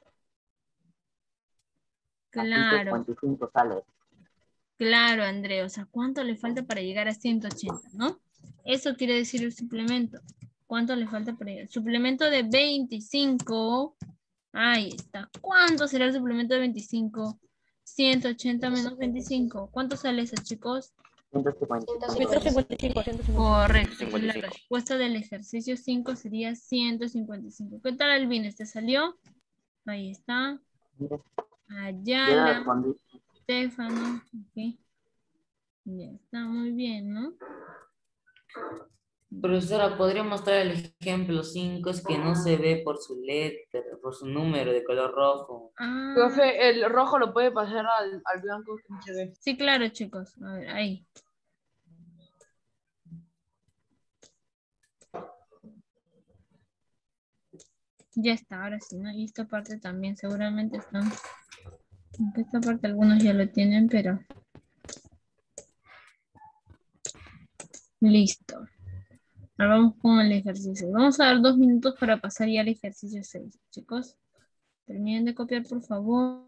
Claro, ciento cincuenta y cinco sale. claro, Andrea. O sea, ¿cuánto le falta para llegar a ciento ochenta, no? Eso quiere decir el suplemento. ¿Cuánto le falta para llegar? Suplemento de veinticinco. Ahí está. ¿Cuánto será el suplemento de veinticinco? ciento ochenta menos veinticinco. ¿Cuánto sale eso, chicos? ciento cincuenta. ciento cincuenta y cinco, ciento cincuenta y cinco. Correcto. ciento cincuenta y La cinco. respuesta del ejercicio cinco sería ciento cincuenta y cinco. ¿Qué tal, Alvines? ¿Te salió? Ahí está. Yo le Ayala, respondí. Stefano. Ok. Ya está, muy bien, ¿no? Profesora, ¿podría mostrar el ejemplo cinco? Es que no se ve por su letra, por su número de color rojo. Ah, Profe, el rojo lo puede pasar al, al blanco que no se ve. sí, claro, chicos. A ver, ahí. Ya está, ahora sí, ¿no? Y esta parte también seguramente están. Aunque esta parte algunos ya lo tienen, pero. Listo. Ahora vamos con el ejercicio. Vamos a dar dos minutos para pasar ya al ejercicio seis, chicos. Terminen de copiar, por favor.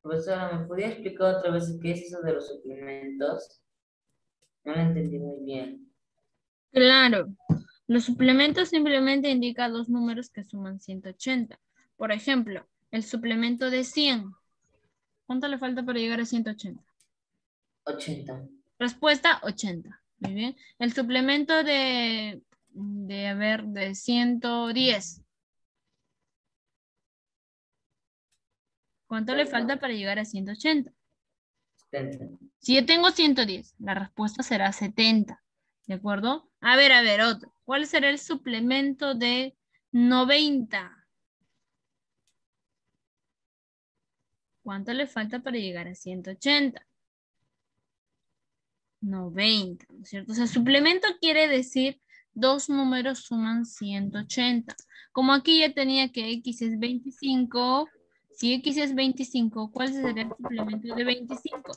Profesora, ¿me podría explicar otra vez qué es eso de los suplementos? No lo entendí muy bien. Claro. Los suplementos simplemente indican dos números que suman ciento ochenta. Por ejemplo, el suplemento de cien. ¿Cuánto le falta para llegar a ciento ochenta? ochenta. Respuesta, ochenta. Muy bien. El suplemento de, de, a ver, de ciento diez. ¿Cuánto le falta para llegar a ciento ochenta? setenta. Si yo tengo ciento diez, la respuesta será setenta. ¿De acuerdo? A ver, a ver, otro. ¿Cuál será el suplemento de noventa? ¿Cuánto le falta para llegar a ciento ochenta? noventa, ¿no es cierto? O sea, suplemento quiere decir dos números suman ciento ochenta. Como aquí ya tenía que X es veinticinco, si X es veinticinco, ¿cuál sería el suplemento de veinticinco?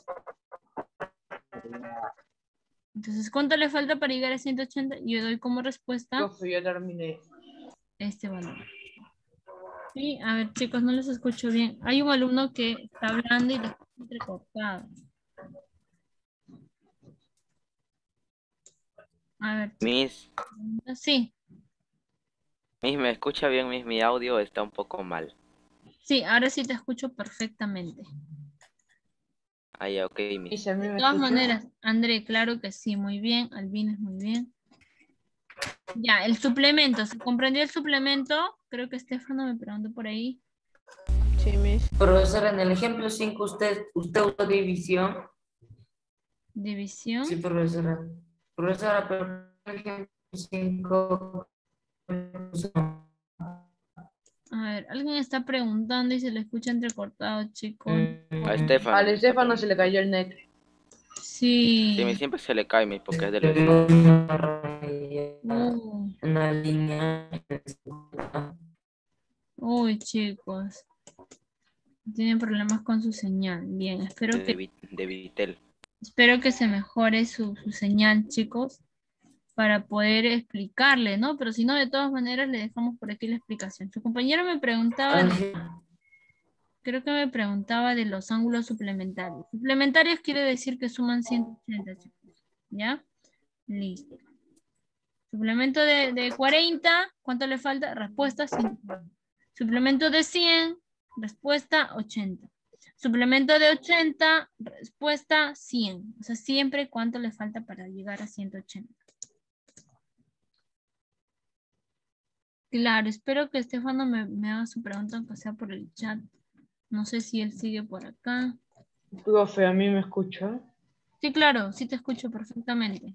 Entonces, ¿cuánto le falta para llegar a ciento ochenta? Yo doy como respuesta Profe, ya terminé. este valor. Sí, a ver, chicos, no les escucho bien. Hay un alumno que está hablando y lo está entrecortado. A ver, Miss, sí, Miss, ¿me escucha bien, Miss? Mi audio está un poco mal. sí, ahora sí te escucho perfectamente. Ah, ya, ok, Miss. Miss, ¿a mí De me todas escucha? maneras, André, claro que sí, muy bien. Albines, muy bien. Ya, el suplemento, ¿se comprendió el suplemento? Creo que Estefano me preguntó por ahí. Sí, Miss. Profesora, en el ejemplo cinco, ¿usted, usted usó división? División. Sí, profesora. Profesora, pero en el ejemplo cinco... A ver, alguien está preguntando y se le escucha entrecortado, chicos. A Estefano. Al Estefano se le cayó el net. Sí. Sí, Miss, siempre se le cae, Miss, porque es del vecino. Uh, Una línea... uy, chicos. Tienen problemas con su señal. Bien, espero De, que, Vi- de Vitel. espero que se mejore su, su señal, chicos, para poder explicarle, ¿no? Pero si no, de todas maneras, le dejamos por aquí la explicación. Su compañero me preguntaba, creo que me preguntaba de los ángulos suplementarios. Suplementarios quiere decir que suman ciento ochenta, chicos. ¿Ya? Listo. Suplemento de, de cuarenta, ¿cuánto le falta? Respuesta cincuenta. Suplemento de cien, respuesta ochenta. Suplemento de ochenta, respuesta cien. O sea, siempre cuánto le falta para llegar a ciento ochenta. Claro, espero que Estefano me, me haga su pregunta, aunque sea por el chat. No sé si él sigue por acá. Profe, ¿a mí me escucha? Sí, claro, sí te escucho perfectamente.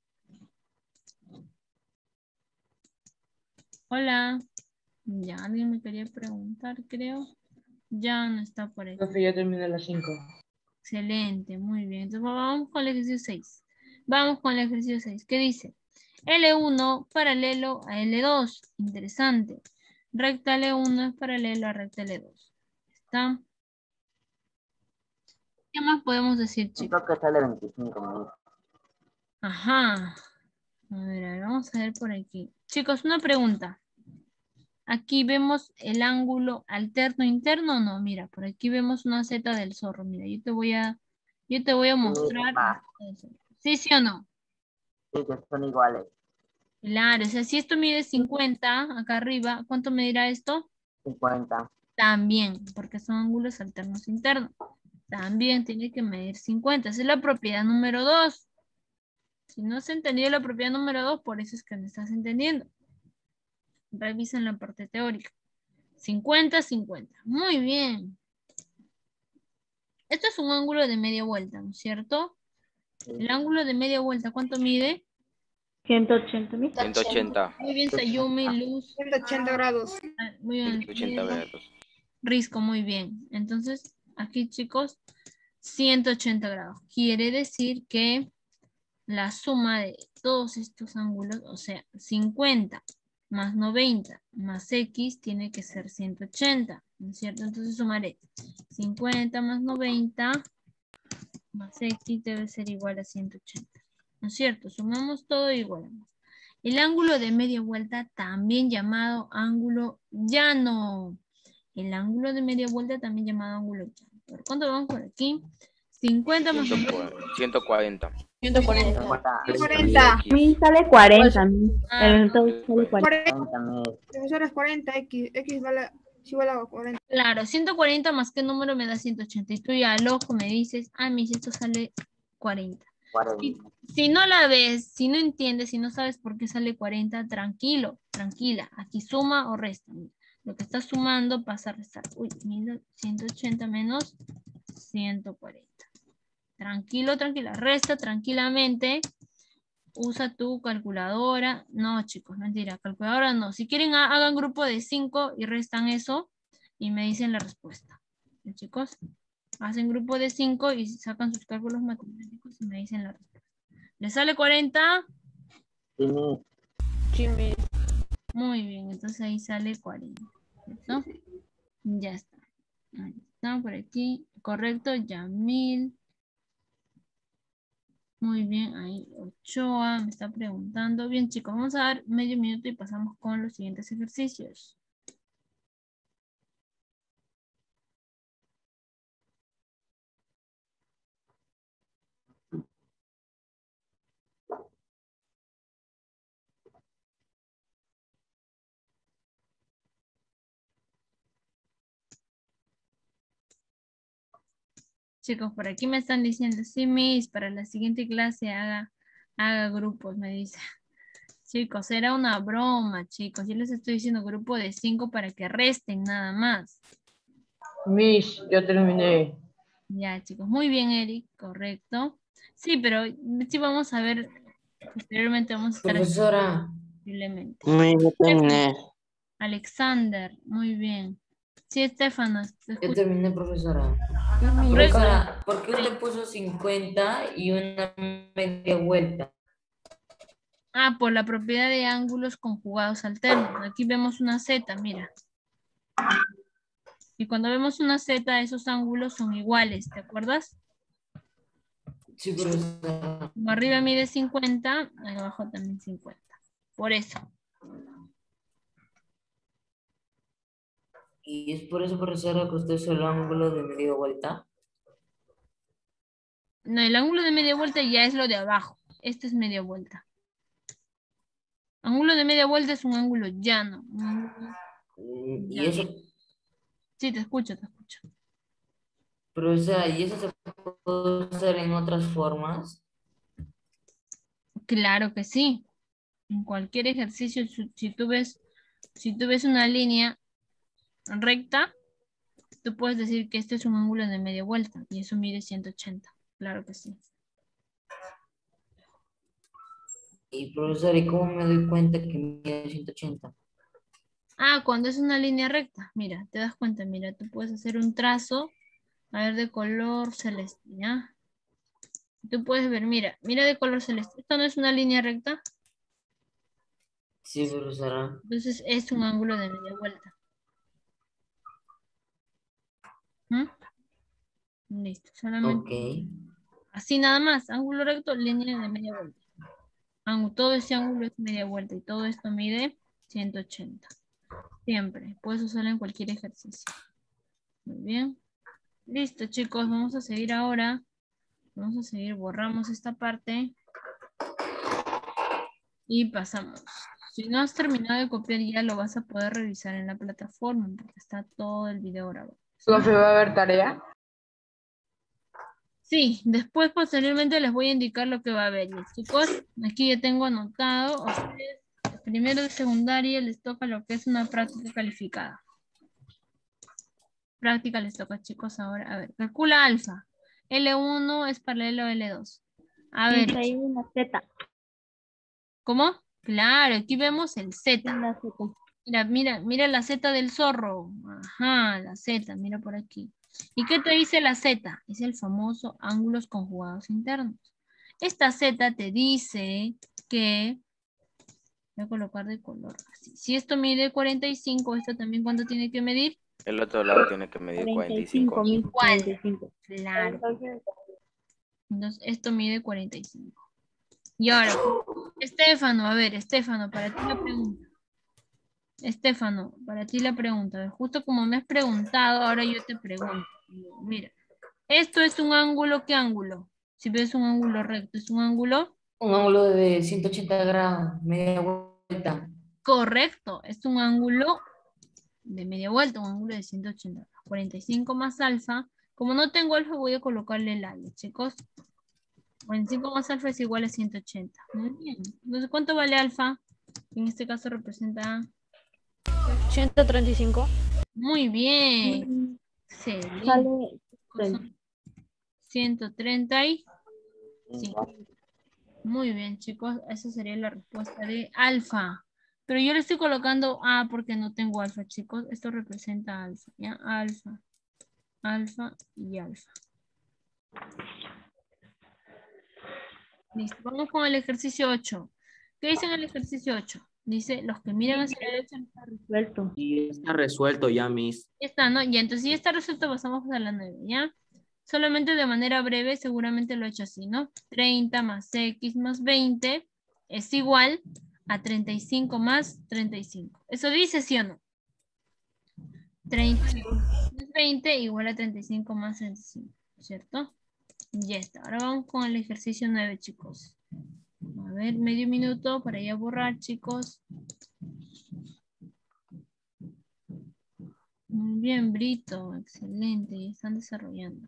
Hola. Ya, alguien me quería preguntar, creo. Ya no está por ahí. Profe, ya terminé las cinco. Excelente, muy bien. Entonces vamos con el ejercicio seis. Vamos con el ejercicio seis. ¿Qué dice? L uno paralelo a L dos. Interesante. Recta L uno es paralelo a recta L dos. ¿Está? ¿Qué más podemos decir, chicos? Creo que sale veinticinco, ¿no? Ajá. A ver, a ver, vamos a ver por aquí. Chicos, una pregunta. Aquí vemos el ángulo alterno interno, no, mira, por aquí vemos una Z del zorro. Mira, yo te voy a, yo te voy a mostrar. ¿Sí, sí o no? Sí, que son iguales. Claro, o sea, si esto mide cincuenta, acá arriba, ¿cuánto medirá esto? cincuenta. También, porque son ángulos alternos internos. También tiene que medir cincuenta. Esa es la propiedad número dos. Si no se entendió la propiedad número dos, por eso es que no estás entendiendo. Revisen la parte teórica. cincuenta, cincuenta. Muy bien. Esto es un ángulo de media vuelta, ¿no es cierto? El ángulo de media vuelta, ¿cuánto mide? ciento ochenta mil. ciento ochenta. Muy bien, Sayumi, Luz. ciento ochenta grados. Ah, muy bien. ciento ochenta grados. Risco, muy bien. Entonces, aquí, chicos, ciento ochenta grados. Quiere decir que la suma de todos estos ángulos, o sea, cincuenta más noventa más X, tiene que ser ciento ochenta, ¿no es cierto? Entonces sumaré cincuenta más noventa más X debe ser igual a ciento ochenta, ¿no es cierto? Sumamos todo y igualamos. El ángulo de media vuelta, también llamado ángulo llano. El ángulo de media vuelta, también llamado ángulo llano. A ver, ¿cuánto vamos por aquí? cincuenta más ciento cuarenta. ciento cuarenta. cuarenta. A mí sale cuarenta. Miss. Ah, El resultado sale cuarenta. Profesor, es cuarenta, X, X vale, sí vale cuarenta. Claro, ciento cuarenta más qué número me da ciento ochenta. Y tú ya al ojo me dices, ah, mis, esto sale cuarenta. Si, si no la ves, si no entiendes, si no sabes por qué sale cuarenta, tranquilo, tranquila. Aquí suma o resta. Lo que está sumando pasa a restar. Uy, mira, ciento ochenta menos ciento cuarenta. Tranquilo, tranquila. Resta tranquilamente. Usa tu calculadora. No, chicos, mentira. Calculadora no. Si quieren, ha- hagan grupo de cinco y restan eso y me dicen la respuesta. ¿Sí, chicos? Hacen grupo de cinco y sacan sus cálculos matemáticos y me dicen la respuesta. ¿Les sale cuarenta? Sí, Miss. Muy bien, entonces ahí sale cuarenta. ¿Cierto? Ya está. Ahí está, por aquí. Correcto, Yamil. Muy bien, ahí Ochoa me está preguntando. Bien, chicos, vamos a dar medio minuto y pasamos con los siguientes ejercicios. Chicos, por aquí me están diciendo, sí, Miss, para la siguiente clase haga, haga grupos, me dice. Chicos, era una broma, chicos. Yo les estoy diciendo grupo de cinco para que resten nada más. Miss, ya terminé. Ya, chicos. Muy bien, Eric. Correcto. Sí, pero sí vamos a ver, posteriormente vamos a estar Profesora. posiblemente. Muy bien, terminé. Alexander, muy bien. Sí, Estefano. te Ya escucho. terminé, profesora. Correcto. Profesora, ¿por qué usted puso cincuenta y una media vuelta? Ah, por la propiedad de ángulos conjugados alternos. Aquí vemos una Z, mira. Y cuando vemos una Z, esos ángulos son iguales, ¿te acuerdas? Sí, profesora. Como arriba mide cincuenta, abajo también cincuenta. Por eso. Y es por eso, profesora, que usted usó el ángulo de media vuelta. No, el ángulo de media vuelta ya es lo de abajo. Este es media vuelta. Ángulo de media vuelta es un ángulo llano. Un ángulo Y llano. eso, Sí, te escucho, te escucho. profesora, ¿y eso se puede hacer en otras formas? Claro que sí. En cualquier ejercicio, si si tú ves, si tú ves una línea recta, tú puedes decir que este es un ángulo de media vuelta y eso mide ciento ochenta. Claro que sí. Y profesora, ¿y cómo me doy cuenta que mide ciento ochenta? Ah, cuando es una línea recta, mira, te das cuenta, mira, tú puedes hacer un trazo, a ver, de color celeste, ¿ya? Tú puedes ver, mira, mira de color celeste. ¿Esto no es una línea recta? Sí, profesora. Entonces es un ángulo de media vuelta. ¿Mm? Listo, solamente. Ok. Así nada más, ángulo recto, línea de media vuelta. Ángulo- todo ese ángulo es media vuelta y todo esto mide ciento ochenta. Siempre, puedes usarlo en cualquier ejercicio. Muy bien. Listo, chicos, vamos a seguir ahora. Vamos a seguir, borramos esta parte. Y pasamos. Si no has terminado de copiar ya lo vas a poder revisar en la plataforma porque está todo el video grabado. ¿Profe, va a haber tarea? Sí, después posteriormente les voy a indicar lo que va a haber. Y, chicos, aquí ya tengo anotado. A ustedes, primero de secundaria les toca lo que es una práctica calificada. Práctica les toca, chicos, ahora. A ver, calcula alfa. L uno es paralelo a L dos. A ver. Dice ahí una Z. ¿Cómo? Claro, aquí vemos el Z. Una Z. Mira, mira, mira la Z del zorro. Ajá, la Z, mira por aquí. ¿Y qué te dice la Z? Es el famoso ángulos conjugados internos. Esta Z te dice que, voy a colocar de color así. Si esto mide cuarenta y cinco, ¿esto también cuánto tiene que medir? El otro lado tiene que medir cuarenta y cinco. Igual. cuarenta y cinco. Claro. Entonces, esto mide cuarenta y cinco. Y ahora, Estefano, a ver, Estefano, para ti la pregunta. Estefano, para ti la pregunta. Justo como me has preguntado, ahora yo te pregunto. Mira, Esto es un ángulo, ¿qué ángulo? Si ves un ángulo recto, es un ángulo Un ángulo de ciento ochenta grados, media vuelta. correcto. Es un ángulo de media vuelta, un ángulo de ciento ochenta grados. cuarenta y cinco más alfa. Como no tengo alfa, voy a colocarle el alfa, chicos. cuarenta y cinco más alfa es igual a ciento ochenta. Muy bien. Entonces, ¿cuánto vale alfa? En este caso representa... ciento treinta y cinco. Muy bien. Excelente. Sale ciento treinta y cinco. Muy bien, chicos. Esa sería la respuesta de alfa. Pero yo le estoy colocando A porque no tengo alfa, chicos. Esto representa alfa, ¿ya? Alfa, alfa y alfa. Listo. Vamos con el ejercicio ocho. ¿Qué dice en el ejercicio ocho? Dice, los que miran hacia la derecha está resuelto. Y está resuelto ya, Miss. Ya está, ¿no? Ya, entonces si ya está resuelto, pasamos a la nueve, ¿ya? Solamente de manera breve, seguramente lo he hecho así, ¿no? treinta más x más veinte es igual a treinta y cinco más treinta y cinco. ¿Eso dice sí o no? treinta más veinte igual a treinta y cinco más treinta y cinco, ¿cierto? Ya está. Ahora vamos con el ejercicio nueve, chicos. A ver, medio minuto para ya borrar, chicos. Muy bien, Brito. Excelente. Ya están desarrollando.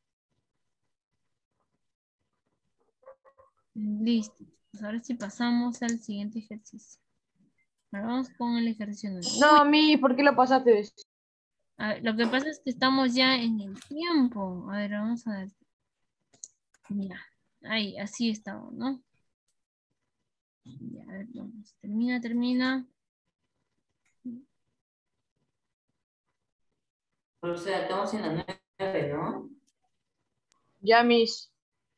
Listo. Pues ahora sí pasamos al siguiente ejercicio. Ahora vamos con el ejercicio nueve. No, mi, ¿por qué lo pasaste? A ver, lo que pasa es que estamos ya en el tiempo. A ver, vamos a ver. Ya. Ahí, así estamos, ¿no? Ya, a ver, vamos. Termina, termina. O sea, estamos en la nueve, ¿no? Ya, mis.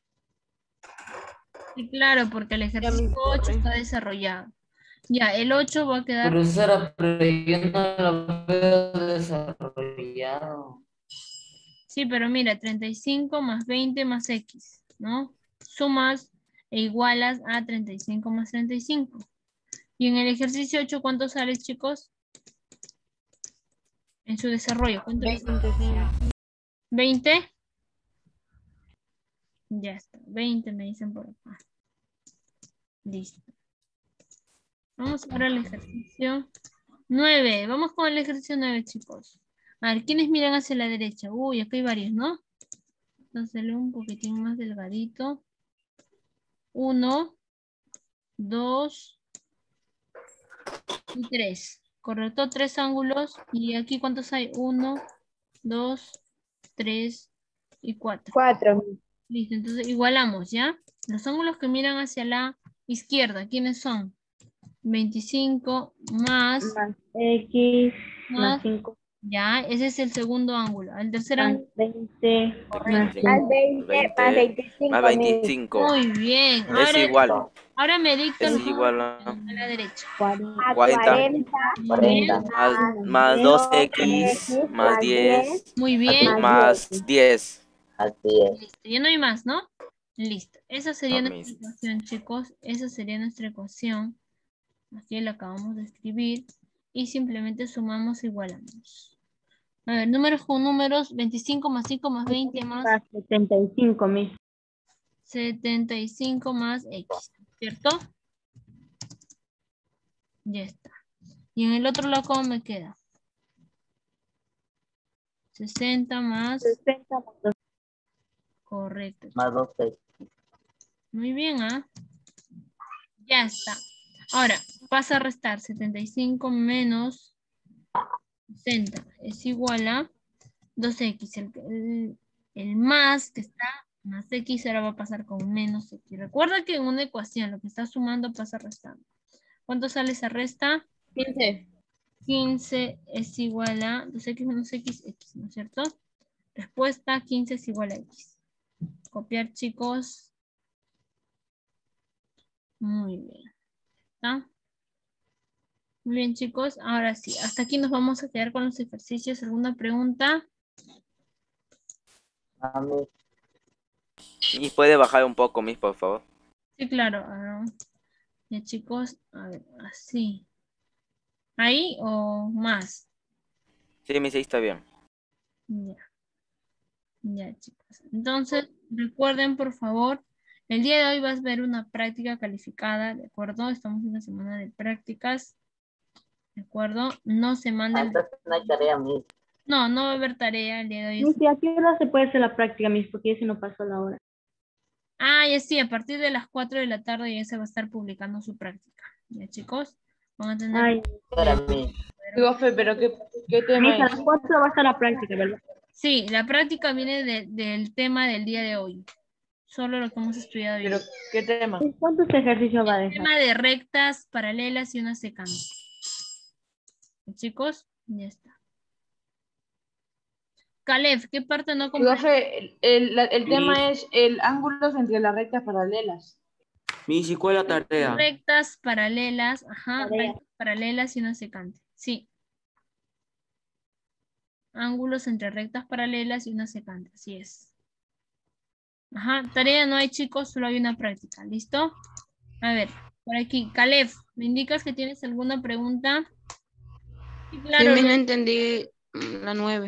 Sí, claro, porque el ejercicio ocho está desarrollado. Ya, el ocho va a quedar... Profesora, pero yo no lo veo desarrollado. Sí, pero mira, treinta y cinco más veinte más x, ¿no? Sumas e igualas a treinta y cinco más treinta y cinco. Y en el ejercicio ocho, ¿cuánto sale, chicos? En su desarrollo, ¿cuánto es? ¿veinte? Ya está, veinte me dicen por acá. Listo. Vamos ahora al ejercicio nueve. Vamos con el ejercicio nueve, chicos. A ver, ¿quiénes miran hacia la derecha? Uy, acá hay varios, ¿no? Entonces leo un poquitín más delgadito. Uno, dos y tres. Correcto, tres ángulos. ¿Y aquí cuántos hay? Uno, dos, tres y cuatro. Cuatro. Listo, entonces igualamos, ¿ya? Los ángulos que miran hacia la izquierda, ¿quiénes son? veinticinco más... Más X, más más cinco. Ya, ese es el segundo ángulo. El tercer Más ángulo. veinte. Más veinte, Más veinte, más veinticinco. más veinticinco. Muy bien. Es Ahora, igual. ahora me dictan Es igual a a la derecha. A cuarenta. cuarenta. Muy bien. Más, más dos x más diez Muy bien. más diez. Listo. Ya no hay más, ¿no? Listo. Esa sería No, nuestra mis. ecuación, chicos. Esa sería nuestra ecuación. Aquí la acabamos de escribir. Y simplemente sumamos e igualamos. A ver, números con números. veinticinco más cinco más veinte más... Más setenta y cinco, mis. setenta y cinco más X, ¿cierto? Ya está. Y en el otro lado, ¿cómo me queda? sesenta más... sesenta más dos. Correcto. Más dos X. Muy bien, ¿ah? Ya está. Ahora, pasa a restar. setenta y cinco menos sesenta es igual a dos X. El, el, el más que está más X ahora va a pasar con menos X. Recuerda que en una ecuación lo que está sumando pasa restando. ¿Cuánto sale esa resta? quince. quince es igual a dos X menos X, X, ¿no es cierto? Respuesta, quince es igual a X. Copiar, chicos. Muy bien. ¿Está? Muy bien, chicos. Ahora sí, hasta aquí nos vamos a quedar con los ejercicios. ¿Alguna pregunta? Ah, Miss. ¿Y puede bajar un poco, Miss, por favor? Sí, claro. Ah, ya, chicos. A ver, así. ¿Ahí o más? Sí, Miss, ahí está bien. Ya. Ya, chicos. Entonces, recuerden, por favor, el día de hoy vas a ver una práctica calificada, ¿de acuerdo? Estamos en una semana de prácticas, ¿de acuerdo? No se manden... Entonces no hay tarea, Miss. No, no va a haber tarea el día de hoy. Miss, ¿y a qué hora se puede hacer la práctica, Miss? Porque ya se nos pasó la hora. Ah, ya sí, a partir de las cuatro de la tarde ya se va a estar publicando su práctica. Ya, chicos, van a tener... Ay, Para mí. Profe, pero ¿qué, qué tema Miss, a es? las cuatro va a estar la práctica, ¿verdad? Sí, la práctica viene de- del tema del día de hoy. Solo lo que hemos estudiado hoy. ¿Pero qué tema? ¿Cuántos ejercicios va a El dejar? tema de rectas, paralelas y una secante. Chicos, ya está. Caleb, ¿qué parte no comprendes? Profe, el, el, la- el Miss. tema es el ángulos entre las rectas paralelas. Miss, ¿y cuál es la tarea? Rectas, paralelas, ajá, Tarea. rectas, paralelas y una secante. Sí. Ángulos entre rectas paralelas y una secante, así es. Ajá, tarea no hay, chicos, solo hay una práctica, ¿listo? A ver, por aquí, Caleb, ¿me indicas que tienes alguna pregunta? Sí, claro. Sí, lo- no entendí mm, la nueve.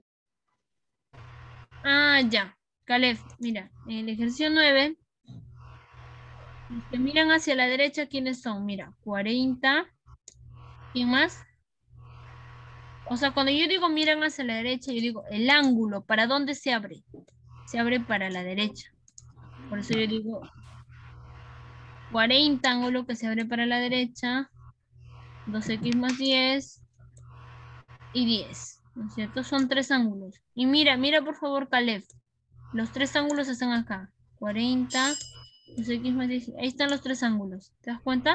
Ah, ya. Caleb, mira, el ejercicio nueve, los que miran hacia la derecha, ¿quiénes son? Mira, cuarenta. ¿Quién más? O sea, cuando yo digo miran hacia la derecha, yo digo el ángulo, ¿para dónde se abre? Se abre para la derecha. Por eso yo digo cuarenta, ángulo que se abre para la derecha, dos equis más diez y diez. ¿No es cierto? Son tres ángulos. Y mira, mira por favor, Caleb. Los tres ángulos están acá. cuarenta, dos equis más diez. Ahí están los tres ángulos. ¿Te das cuenta?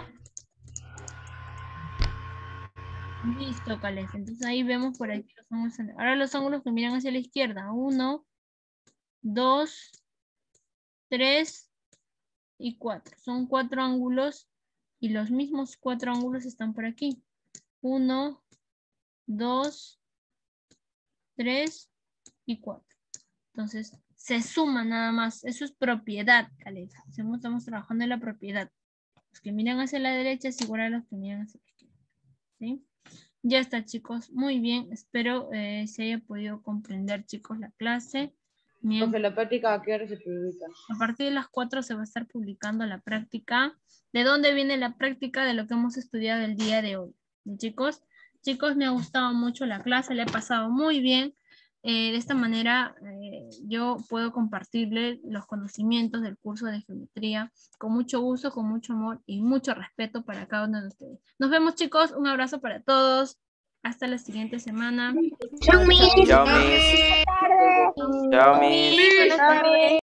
Listo, Caleb. Entonces ahí vemos por aquí los ángulos. Ahora los ángulos que miran hacia la izquierda. uno, dos, tres y cuatro. Son cuatro ángulos y los mismos cuatro ángulos están por aquí. uno, dos, tres y cuatro. Entonces, se suma nada más. Eso es propiedad, Caleb. Estamos, estamos trabajando en la propiedad. Los que miran hacia la derecha es igual a los que miran hacia la izquierda. ¿Sí? Ya está, chicos. Muy bien. Espero eh, se haya podido comprender, chicos, la clase. Bien. Profe, la práctica ¿a qué hora se publica? A partir de las cuatro se va a estar publicando la práctica. ¿De dónde viene la práctica? De lo que hemos estudiado el día de hoy. ¿Sí, chicos? Chicos, me ha gustado mucho la clase, le he pasado muy bien. Eh, de esta manera eh, yo puedo compartirle los conocimientos del curso de geometría con mucho gusto, con mucho amor y mucho respeto para cada uno de ustedes. Nos vemos, chicos. Un abrazo para todos. Hasta la siguiente semana. Chao, Miss. Chao, Miss. Buenas tardes.